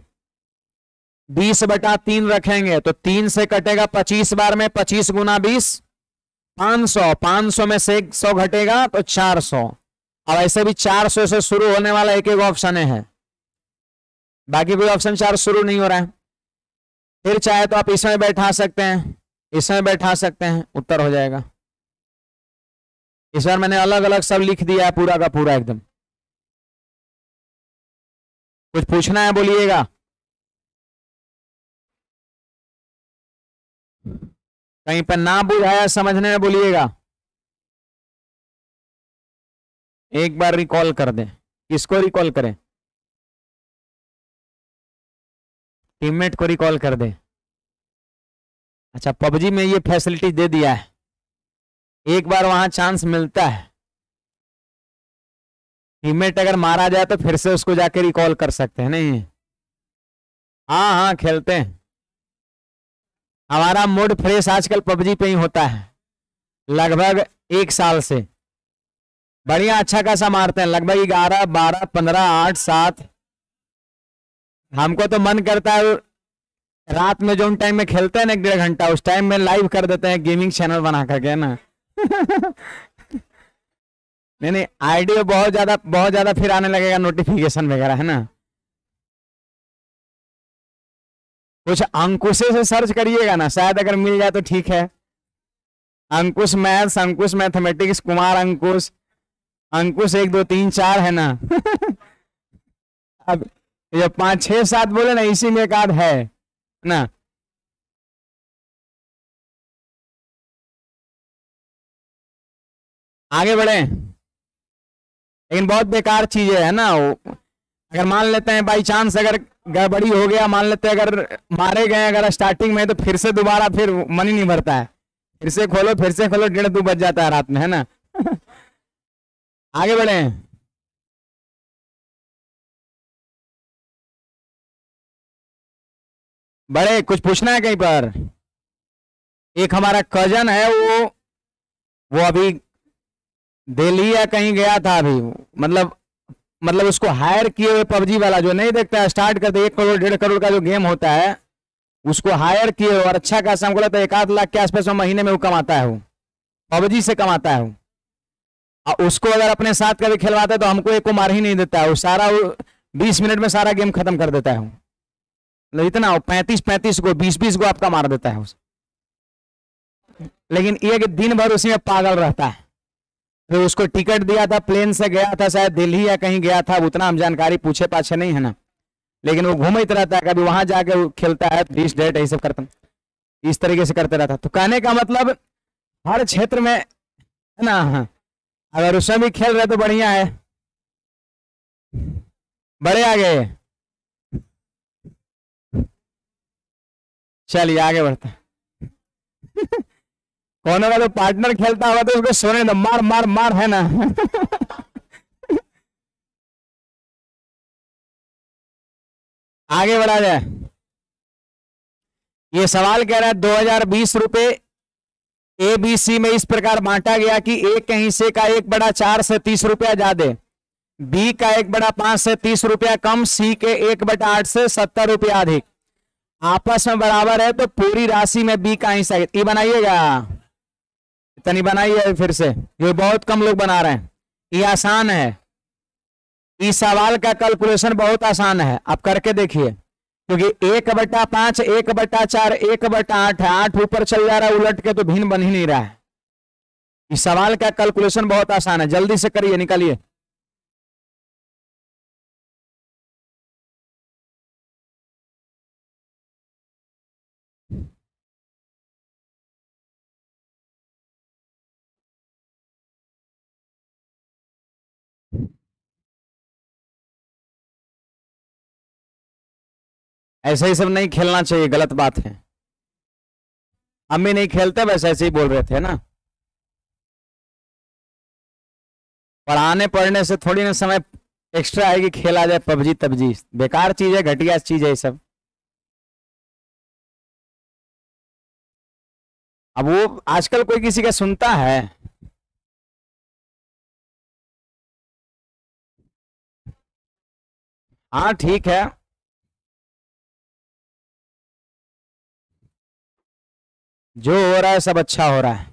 20/3 रखेंगे तो 3 से कटेगा 25 बार में, 25 गुना 20 500, 500 में से 100 घटेगा तो 400। अब ऐसे भी 400 से शुरू होने वाला एक एक ऑप्शन है, बाकी कोई ऑप्शन 4 शुरू नहीं हो रहा है। फिर चाहे तो आप इसमें बैठा सकते हैं, इसमें बैठा सकते हैं, उत्तर हो जाएगा। इस बार मैंने अलग अलग सब लिख दिया है पूरा का पूरा एकदम। कुछ पूछना है बोलिएगा। कहीं पर ना बुझाया समझने में बोलिएगा, एक बार रिकॉल कर दें। किसको रिकॉल करें, टीममेट को रिकॉल कर दे। अच्छा पबजी में ये फैसिलिटी दे दिया है, एक बार वहां चांस मिलता है, टीममेट अगर मारा जाए तो फिर से उसको जाके रिकॉल कर सकते हैं। नहीं हाँ हाँ खेलते हैं, हमारा मूड फ्रेश आजकल पबजी पे ही होता है, लगभग 1 साल से बढ़िया अच्छा खासा मारते हैं, लगभग 11 12 15 8 7। हमको तो मन करता है रात में जो टाइम में खेलते हैं ना 1-1.5 घंटा, उस टाइम में लाइव कर देते हैं गेमिंग चैनल बना करके ना। नहीं नहीं आईडी बहुत ज्यादा फिर आने लगेगा नोटिफिकेशन वगैरह, है ना। कुछ अंकुशे से सर्च करिएगा ना, शायद अगर मिल जाए तो ठीक है। अंकुश मैथ्स, अंकुश मैथमेटिक्स, कुमार अंकुश, अंकुश 1 2 3 4 है ना। अब ये 5 6 7 बोले ना, इसी में एक आध है ना। आगे बढ़े, लेकिन बहुत बेकार चीजें है ना वो। अगर मान लेते हैं बाई चांस अगर गड़बड़ी हो गया, मान लेते हैं अगर मारे गए अगर स्टार्टिंग में, तो फिर से दोबारा फिर मन ही नहीं भरता है, फिर से खोलो 1:30 बज जाता है रात में, है ना। आगे बढ़े, बड़े कुछ पूछना है कहीं पर। एक हमारा कजन है, वो अभी दिल्ली या कहीं गया था अभी, मतलब उसको हायर किए हुए पबजी वाला जो नहीं देखता है, स्टार्ट करते 1 करोड़ 1.5 करोड़ का जो गेम होता है, उसको हायर किए और अच्छा खासा हमको लगता है 1 आध लाख के आसपास महीने में वो कमाता है, वो पबजी से कमाता है वो। और उसको अगर अपने साथ कभी खिलवाते तो हमको एक को मार ही नहीं देता है, वो सारा 20 मिनट में सारा गेम खत्म कर देता है वो। मतलब इतना 35 को 20 को आपका मार देता है उसे। लेकिन ये कि दिन भर उसी में पागल रहता है। तो उसको टिकट दिया था, प्लेन से गया था, शायद दिल्ली या कहीं गया था, उतना हम जानकारी पूछे पाछे नहीं है ना, लेकिन वो घूमते रहता है, कभी वहां जाके वो खेलता है, दिस डेट यही सब करता, इस तरीके से करते रहता। तो कहने का मतलब हर क्षेत्र में है ना, अगर उसमें भी खेल रहे तो बढ़िया है। बड़े आगे, चलिए आगे बढ़ते। कोने का तो पार्टनर खेलता हुआ तो उसको सोने दो, मार मार मार, है ना। आगे बढ़ा जाए। ये सवाल कह रहा है 2020 रुपए एबीसी में इस प्रकार बांटा गया कि ए के हिस्से का 1/4 से 30 रुपया ज्यादा, बी का 1/5 से 30 रुपया कम, सी के 1/8 से 70 रुपया अधिक, आपस में बराबर है, तो पूरी राशि में बी का हिस्सा। ये बनाइएगा, इतनी बनाइए फिर से, ये बहुत कम लोग बना रहे हैं। ये आसान है, इस सवाल का कैलकुलेशन बहुत आसान है, आप करके देखिए, क्योंकि 1/5 1/4 1/8 है, 8 ऊपर चल जा रहा है उलट के, तो भिन्न बन ही नहीं रहा है। इस सवाल का कैलकुलेशन बहुत आसान है, जल्दी से करिए, निकालिए। ऐसे ही सब नहीं खेलना चाहिए, गलत बात है। हम भी नहीं खेलते, बस ऐसे ही बोल रहे थे ना। पढ़ाने पढ़ने से थोड़ी ना समय एक्स्ट्रा आएगी, खेला जाए पबजी तबजी, बेकार चीज है, घटिया चीज है ये सब। अब वो आजकल कोई किसी का सुनता है? हाँ ठीक है, जो हो रहा है सब अच्छा हो रहा है।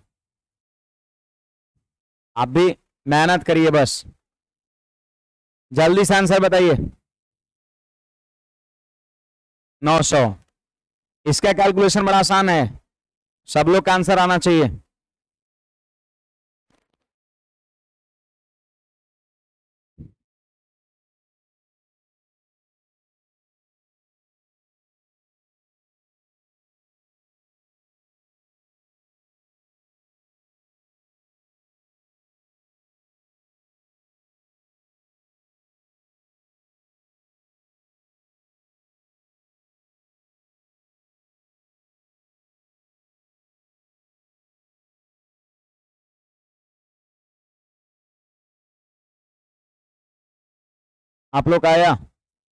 आप भी मेहनत करिए, बस जल्दी से आंसर बताइए। 900। इसका कैलकुलेशन बड़ा आसान है, सब लोग का आंसर आना चाहिए। आप लोग का आया?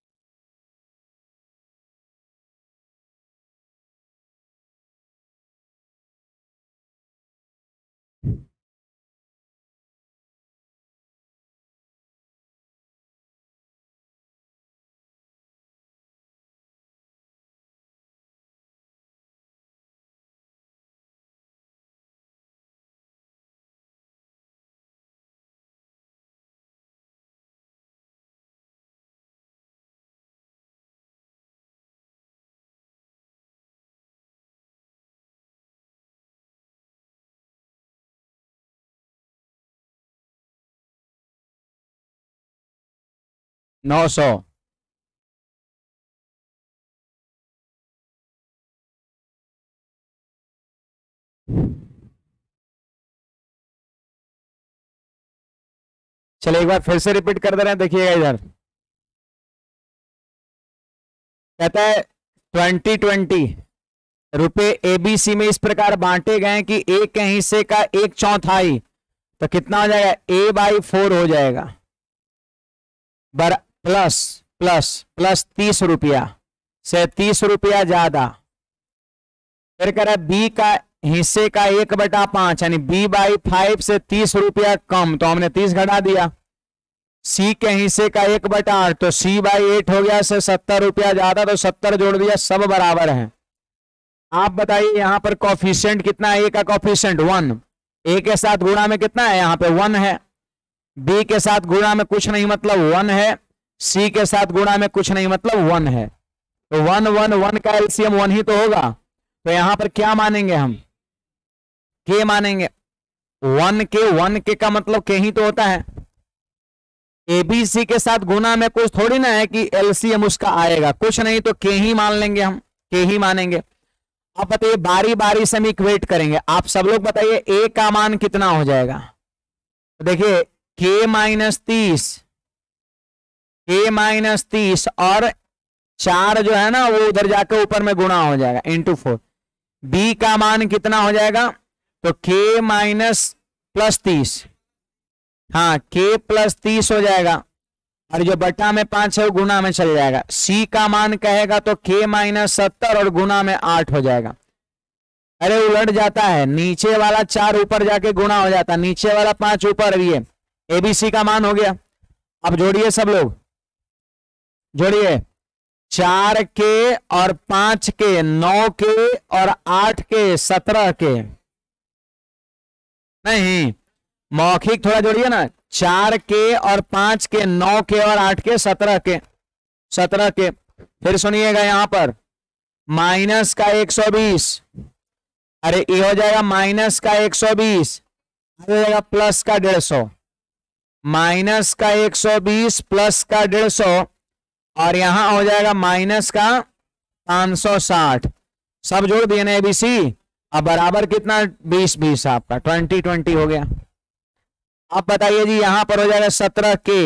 नौ सौ। चलिए एक बार फिर से रिपीट कर दे रहे हैं, देखिएगा इधर। कहता है 2020 रुपए एबीसी में इस प्रकार बांटे गए कि एक के हिस्से का 1/4, तो कितना हो जाएगा? A/4 हो जाएगा। प्लस प्लस प्लस 30 रुपया से 30 रुपया ज्यादा। फिर कह रहा है बी का हिस्से का 1/5 यानी B/5 से 30 रुपया कम, तो हमने 30 घटा दिया। सी के हिस्से का 1/8 तो C/8 हो गया, से 70 रुपया ज्यादा, तो 70 जोड़ दिया, सब बराबर है। आप बताइए यहां पर कॉफिशिएंट कितना है? ए का कॉफिशिएंट 1, ए के साथ गुणा में कितना है? यहाँ पे 1 है। बी के साथ गुणा में कुछ नहीं मतलब 1 है। सी के साथ गुणा में कुछ नहीं मतलब 1 है। तो 1 1 1 का एलसीएम 1 ही तो होगा। तो यहां पर क्या मानेंगे हम? के मानेंगे। 1 के का मतलब के ही तो होता है। एबीसी के साथ गुणा में कुछ थोड़ी ना है कि एलसीएम उसका आएगा, कुछ नहीं, तो के ही मान लेंगे हम, के ही मानेंगे। अब बताइए बारी बारी से हम इक्वेट करेंगे। आप सब लोग बताइए ए का मान कितना हो जाएगा? तो देखिए के माइनस 30 और 4 जो है ना वो उधर जाकर ऊपर में गुणा हो जाएगा इंटू 4। बी का मान कितना हो जाएगा? तो के माइनस प्लस 30, हाँ के प्लस 30 हो जाएगा, और जो बटा में 5 है वो गुना में चल जाएगा। सी का मान कहेगा तो के माइनस 70 और गुना में 8 हो जाएगा। अरे उलट जाता है, नीचे वाला 4 ऊपर जाके गुना हो जाता है, नीचे वाला 5 ऊपर। ये एबीसी का मान हो गया। अब जोड़िए सब लोग, जोड़िए 4 के और 5 के, 9 के और 8 के, 17 के, नहीं मौखिक थोड़ा जोड़िए ना। 4 के और 5 के, 9 के और 8 के, 17 के, 17 के। फिर सुनिएगा यहां पर माइनस का 120, अरे ये हो जाएगा माइनस का 120, हो जाएगा प्लस का 150, माइनस का 120, प्लस का 150, और यहां हो जाएगा माइनस का 560। सब जोड़ दिए ना एबीसी। अब बराबर कितना, 20 आपका 20 हो गया। अब बताइए जी, यहां पर हो जाएगा 17 के,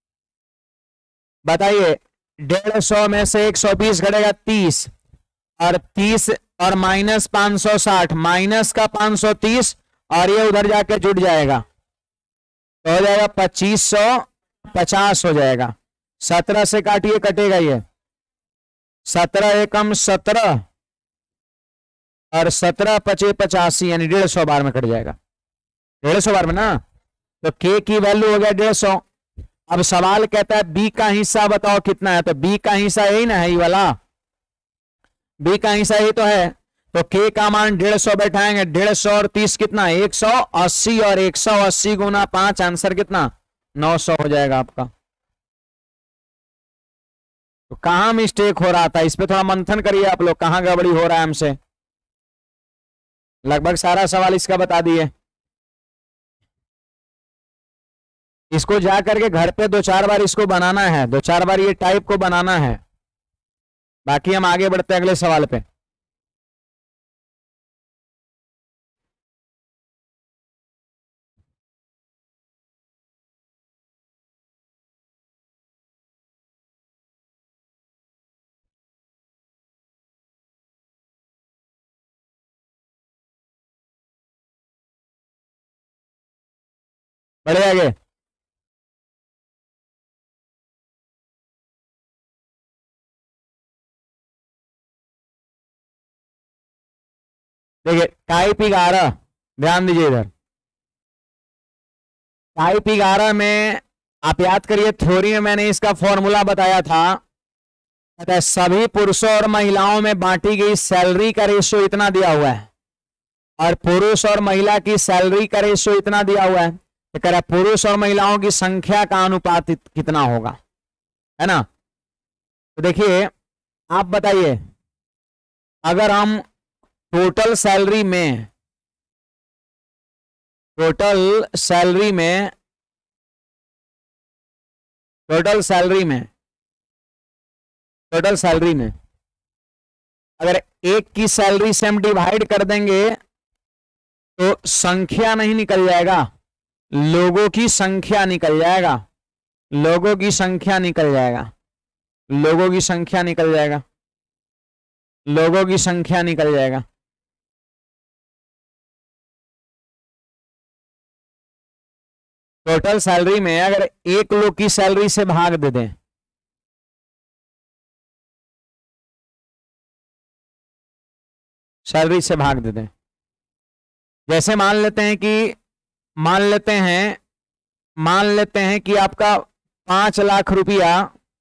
बताइए 150 में से 120 घटेगा 30, और 30 और माइनस 560, माइनस का 530, और ये उधर जाके जुड़ जाएगा तो हो जाएगा 2550 हो जाएगा। 17 से काटिए, कटेगा ये 17 एकम 17, और 17 पचे 85, यानी 150 बार में कट जाएगा। 150 बार में ना, तो के की वैल्यू हो गया 150। अब सवाल कहता है बी का हिस्सा बताओ कितना है, तो बी का हिस्सा यही ना है, ये वाला बी का हिस्सा यही तो है। तो के का मान 150 बैठाएंगे, 150 और 30 कितना, 180, और 180 गुना 5, आंसर कितना 900 हो जाएगा आपका। तो कहां मिस्टेक हो रहा था, इस पे थोड़ा मंथन करिए आप लोग, कहां गड़बड़ी हो रहा है हमसे। लगभग सारा सवाल इसका बता दिए। इसको जा करके घर पे 2-4 बार इसको बनाना है, 2-4 बार ये टाइप को बनाना है। बाकी हम आगे बढ़ते हैं अगले सवाल पे। बढ़े आगे। देखिए टाइप 11, ध्यान दीजिए इधर। टाइप 11 में आप याद करिए, थ्योरी में मैंने इसका फॉर्मूला बताया था। सभी पुरुषों और महिलाओं में बांटी गई सैलरी का रेशियो इतना दिया हुआ है, और पुरुष और महिला की सैलरी का रेशियो इतना दिया हुआ है। तो कह रहा है पुरुष और महिलाओं की संख्या का अनुपात कितना होगा, है ना। तो देखिए आप बताइए, अगर हम टोटल सैलरी में टोटल सैलरी में अगर एक की सैलरी से हम डिवाइड कर देंगे तो संख्या नहीं निकल जाएगा, लोगों की संख्या निकल जाएगा, लोगों की संख्या निकल जाएगा, लोगों की संख्या निकल जाएगा, लोगों की संख्या निकल जाएगा। टोटल सैलरी में अगर एक लोग की सैलरी से भाग दे दें, सैलरी से भाग दे दें, जैसे मान लेते हैं कि आपका 5 लाख रुपया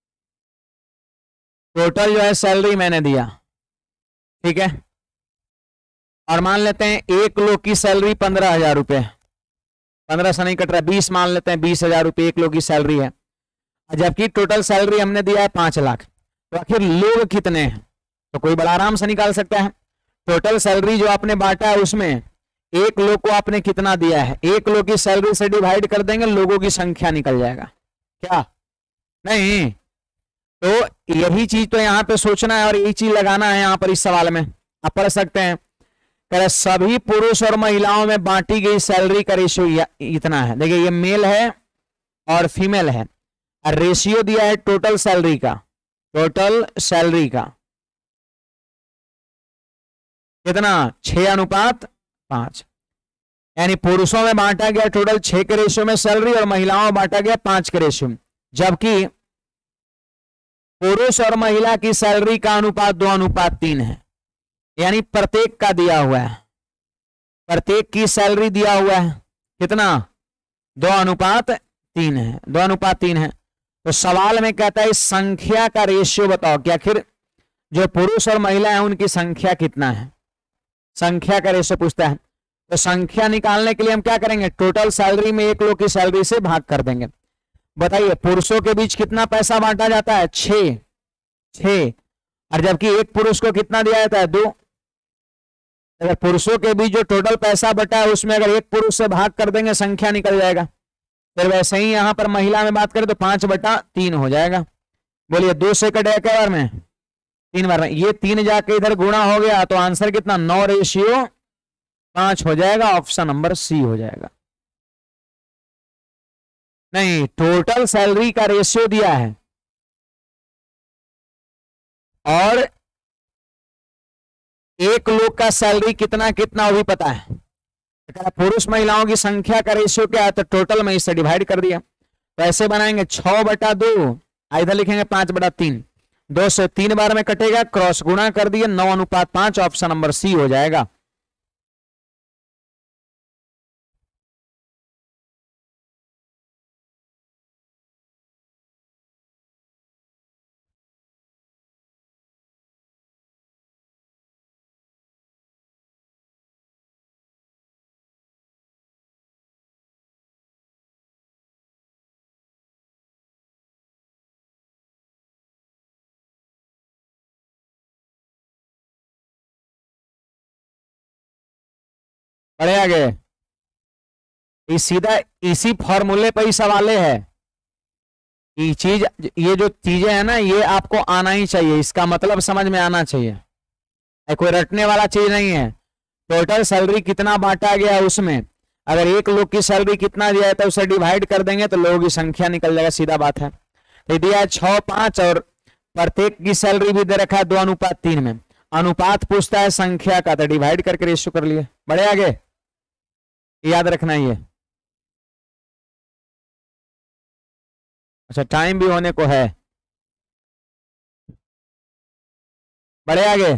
टोटल जो है सैलरी मैंने दिया, ठीक है। और मान लेते हैं एक लोग की सैलरी 15,000 रुपये, 15 से नहीं कट रहा, 20 मान लेते हैं, 20,000 रुपये एक लोग की सैलरी है, जबकि टोटल सैलरी हमने दिया है 5 लाख। तो आखिर लोग कितने हैं, तो कोई बड़ा आराम से निकाल सकता है। टोटल सैलरी जो आपने बांटा है उसमें एक लोग को आपने कितना दिया है, एक लोग की सैलरी से डिवाइड कर देंगे, लोगों की संख्या निकल जाएगा। क्या नहीं, तो यही चीज तो यहाँ पे सोचना है और यही चीज लगाना है यहाँ पर इस सवाल में। आप पढ़ सकते हैं, सभी पुरुष और महिलाओं में बांटी गई सैलरी का रेशियो इतना है। देखिए ये मेल है और फीमेल है, और रेशियो दिया है टोटल सैलरी का, टोटल सैलरी का कितना 6:5, यानी पुरुषों में बांटा गया टोटल 6 के रेशियो में सैलरी, और महिलाओं में बांटा गया 5 के रेशियो में। जबकि पुरुष और महिला की सैलरी का अनुपात 2:3 है, यानी प्रत्येक का दिया हुआ है, प्रत्येक की सैलरी दिया हुआ है कितना 2:3 है, 2:3 है। तो सवाल में कहता है इस संख्या का रेशियो बताओ कि आखिर जो पुरुष और महिला है उनकी संख्या कितना है, संख्या का रेशियो पूछता है। तो संख्या निकालने के लिए हम क्या करेंगे, टोटल सैलरी में एक लोग की सैलरी से भाग कर देंगे। बताइए पुरुषों के बीच कितना पैसा बांटा जाता है, 6, और जबकि एक पुरुष को कितना दिया जाता है, 2। अगर पुरुषों के बीच जो टोटल पैसा बटा है उसमें अगर एक पुरुष से भाग कर देंगे संख्या निकल जाएगा। फिर वैसे ही यहां पर महिला में बात करें तो 5/3 हो जाएगा। बोलिए 2 से कटेगा क्या बार में? 3 बार में। ये 3 जाके इधर गुणा हो गया तो आंसर कितना 9:5 हो जाएगा। ऑप्शन नंबर सी हो जाएगा। नहीं, टोटल सैलरी का रेशियो दिया है और एक लोग का सैलरी कितना कितना वो भी पता है। पुरुष महिलाओं की संख्या का रेशियो क्या है तो टोटल में इससे डिवाइड कर दिया। तो ऐसे बनाएंगे 6/2, इधर लिखेंगे 5/3। 2 से 3 बार में कटेगा, क्रॉस गुणा कर दिए 9:5। ऑप्शन नंबर सी हो जाएगा। बढ़े आगे। सीधा इसी फॉर्मूले पर ही सवाल है। ये चीज, ये जो चीजें है ना, ये आपको आना ही चाहिए, इसका मतलब समझ में आना चाहिए। कोई रटने वाला चीज नहीं है। टोटल सैलरी कितना बांटा गया है उसमें अगर एक लोग की सैलरी कितना दिया है तो उसे डिवाइड कर देंगे तो लोगों की संख्या निकल जाएगा, सीधा बात है। तो दिया है 6, 5 और प्रत्येक की सैलरी भी दे रखा है 2:3 में। अनुपात पूछता है संख्या का तो डिवाइड करके रेशियो कर लिए। बढ़े आगे, याद रखना ये। अच्छा, टाइम भी होने को है। बढ़े आगे।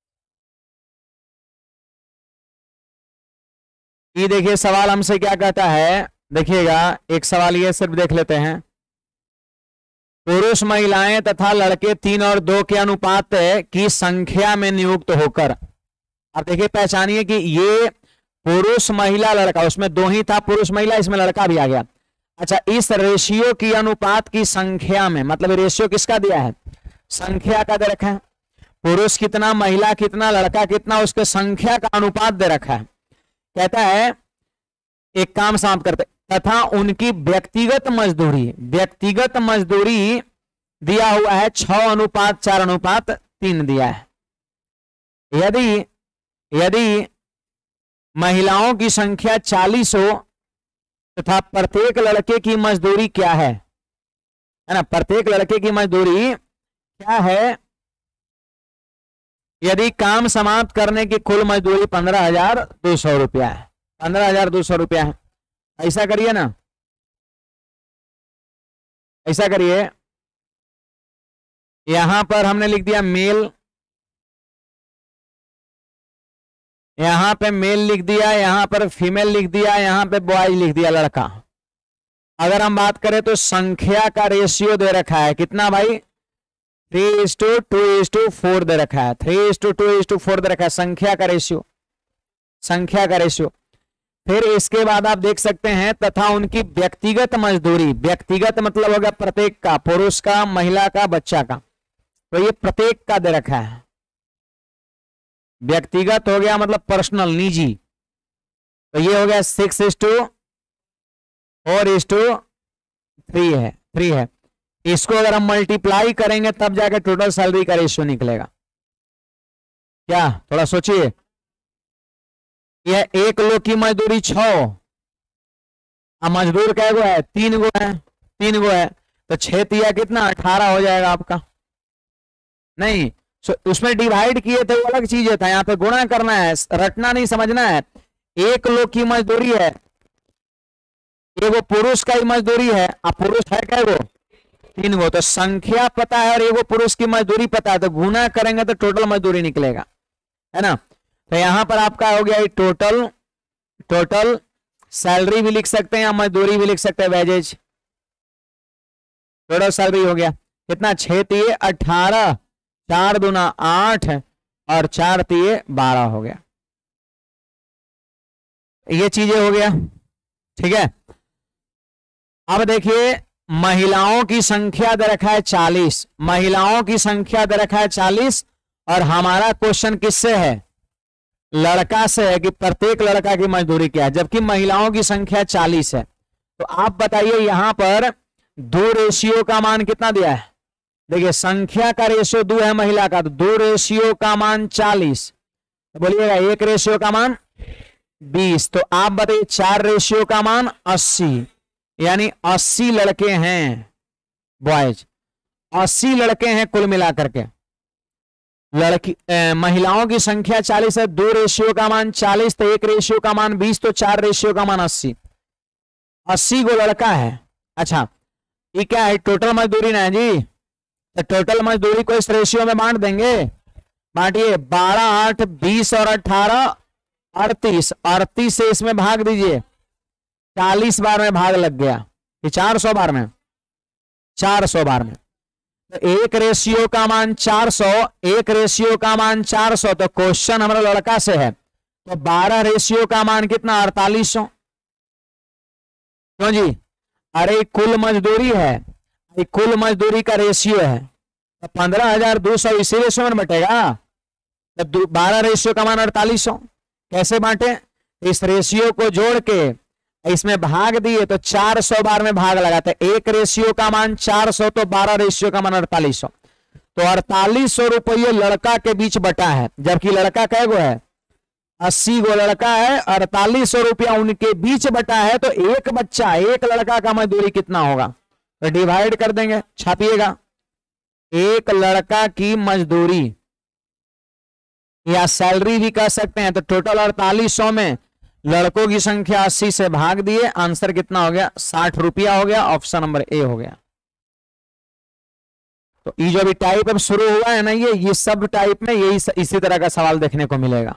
ये देखिए सवाल हमसे क्या कहता है, देखिएगा एक सवाल ये सिर्फ देख लेते हैं। पुरुष महिलाएं तथा लड़के 3 और 2 के अनुपात की संख्या में नियुक्त होकर। अब देखिए पहचानिए कि ये पुरुष महिला लड़का, उसमें 2 ही था पुरुष महिला, इसमें लड़का भी आ गया। अच्छा, इस रेशियो की अनुपात की संख्या में, मतलब रेशियो किसका दिया है? संख्या का दे रखा है। पुरुष कितना, महिला कितना, लड़का कितना, उसके संख्या का अनुपात दे रखा है। कहता है एक काम समाप्त करते, तथा उनकी व्यक्तिगत मजदूरी दिया हुआ है 6:4:3 दिया है। यदि महिलाओं की संख्या 40 हो तथा प्रत्येक लड़के की मजदूरी क्या है ना, प्रत्येक लड़के की मजदूरी क्या है? यदि काम समाप्त करने की कुल मजदूरी 15,200 रुपया है, 15,200 रुपया है। ऐसा करिए ना, ऐसा करिए, यहां पर हमने लिख दिया मेल, यहां पे मेल लिख दिया, यहां पर फीमेल लिख दिया, यहां पे बॉयज लिख दिया, लड़का। अगर हम बात करें तो संख्या का रेशियो दे रखा है कितना भाई? 3:2:4 दे रखा है। 3:2:4 दे रखा है संख्या का रेशियो, संख्या का रेशियो। फिर इसके बाद आप देख सकते हैं तथा उनकी व्यक्तिगत मजदूरी, व्यक्तिगत मतलब होगा प्रत्येक का, पुरुष का, महिला का, बच्चा का। तो ये प्रत्येक का दे रखा है। व्यक्तिगत हो गया मतलब पर्सनल, निजी। तो ये हो गया 6:4:3 है, 3 है। इसको अगर हम मल्टीप्लाई करेंगे तब जाकर टोटल सैलरी का रेशियो निकलेगा। क्या, थोड़ा सोचिए। यह एक लोग की मजदूरी 6, मजदूर कै गो है? 3 गो है, 3 गो है। तो 6 तिया कितना? 18 हो जाएगा आपका। नहीं, उसमें डिवाइड किए थे वो अलग चीज था, यहाँ पे गुणा करना है, रटना नहीं, समझना है। एक लोग की मजदूरी है, एगो पुरुष का ही मजदूरी है। अब पुरुष है कै गो? 3 गो। तो संख्या पता है और एगो पुरुष की मजदूरी पता है, तो गुना करेंगे तो टोटल मजदूरी निकलेगा, है ना। तो यहां पर आपका हो गया टोटल सैलरी भी लिख सकते हैं या मजदूरी भी लिख सकते हैं, वेजेज। टोटल सैलरी हो गया कितना? 6 × 18, 4 दूना 8 और 4 × 12 हो गया। ये चीजें हो गया, ठीक है। अब देखिए महिलाओं की संख्या दे रखा है 40, महिलाओं की संख्या दे रखा है 40 और हमारा क्वेश्चन किससे है? लड़का से है कि प्रत्येक लड़का की मजदूरी क्या है, जबकि महिलाओं की संख्या 40 है। तो आप बताइए यहां पर दो रेशियो का मान कितना दिया है? देखिए संख्या का रेशियो 2 है महिला का, तो 2 रेशियो का मान 40, तो बोलिएगा 1 रेशियो का मान 20। तो आप बताइए 4 रेशियो का मान 80, यानी 80 लड़के हैं बॉयज, 80 लड़के हैं कुल मिलाकर के। लड़की महिलाओं की संख्या 40 है, 2 रेशियो का मान 40, तो 1 रेशियो का मान 20, तो 4 रेशियो का मान 80। 80 को लड़का है। अच्छा ये क्या है? टोटल मजदूरी ना है जी, तो टोटल मजदूरी को इस रेशियो में बांट देंगे। बांटिए 12 8 20 और 18 38, 38 से इसमें भाग दीजिए, 40 बार में भाग लग गया, ये 400 बार में, 400 बार में। तो 1 रेशियो का मान 400, 1 रेशियो का मान 400, तो क्वेश्चन हमारा लड़का से है, तो 12 रेशियो का मान कितना? 4800। क्यों जी? अरे कुल मजदूरी है, ये कुल मजदूरी का रेशियो है, तो 15,200 इसी रेशियो में बटेगा। तो 12 रेशियो का मान 4800। कैसे बांटे? इस रेशियो को जोड़ के इसमें भाग दिए, तो 400 बार में भाग लगाते। 1 रेशियो का मान 400, तो 12 रेशियो का मान 4800, तो 4800 रुपये लड़का के बीच बटा है, जबकि लड़का कै गो है? 80 गो लड़का है, 4800 रुपया उनके बीच बटा है। तो एक बच्चा, एक लड़का का मजदूरी कितना होगा? तो डिवाइड कर देंगे, छापिएगा। एक लड़का की मजदूरी या सैलरी भी कह सकते हैं, तो टोटल 4800 में लड़कों की संख्या 80 से भाग दिए, आंसर कितना हो गया? 60 रुपया हो गया। ऑप्शन नंबर ए हो गया। तो ये जो अभी टाइप अब शुरू हुआ है ना, ये सब टाइप में यही इसी तरह का सवाल देखने को मिलेगा।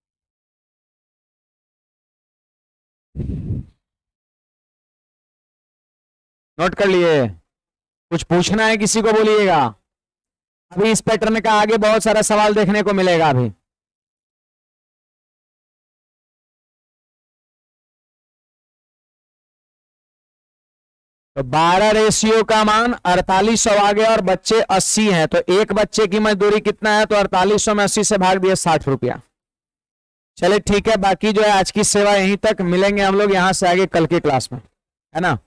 नोट कर लिए? कुछ पूछना है किसी को बोलिएगा। अभी इस पैटर्न का आगे बहुत सारा सवाल देखने को मिलेगा अभी। तो 12 रेशियो का मान 4800 आ गया और बच्चे 80 हैं, तो एक बच्चे की मजदूरी कितना है? तो 4800 में 80 से भाग दिए, 60 रुपया। चलिए ठीक है, बाकी जो है आज की सेवा यहीं तक। मिलेंगे हम लोग यहां से आगे कल की क्लास में, है ना।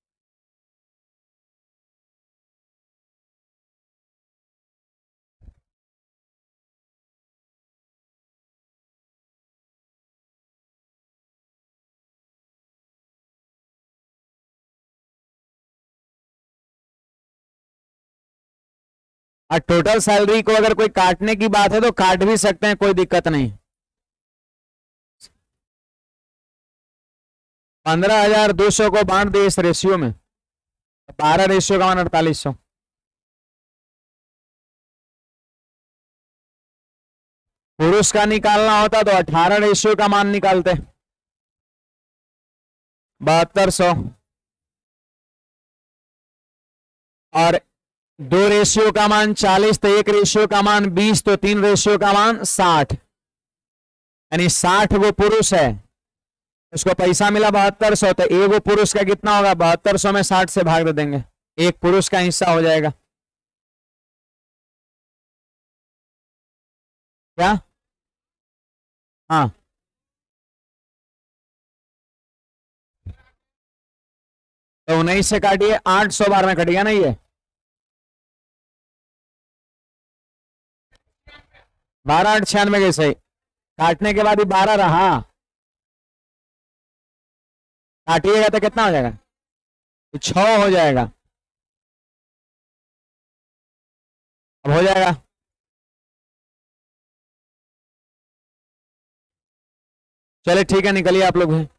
और टोटल सैलरी को अगर कोई काटने की बात है तो काट भी सकते हैं, कोई दिक्कत नहीं। 15,200 को बांट दिए इस रेशियो में, 12 रेशियो का मान 4800। पुरुष का निकालना होता तो 18 रेशियो का मान निकालते, 7200। और 2 रेशियो का मान 40, तो 1 रेशियो का मान 20, तो 3 रेशियो का मान 60, यानी 60 वो पुरुष है, उसको पैसा मिला 7200, तो एक पुरुष का कितना होगा? 7200 में 60 से भाग दे देंगे, एक पुरुष का हिस्सा हो जाएगा। क्या? हाँ, तो 19 से काटिए, 800 बार में कट गया ना ये। 12 8 96 कैसे? काटने के बाद ही 12 रहा, काटिएगा तो कितना हो जाएगा? 6 हो जाएगा। अब हो जाएगा। चलिए ठीक है, निकलिए आप लोग भी।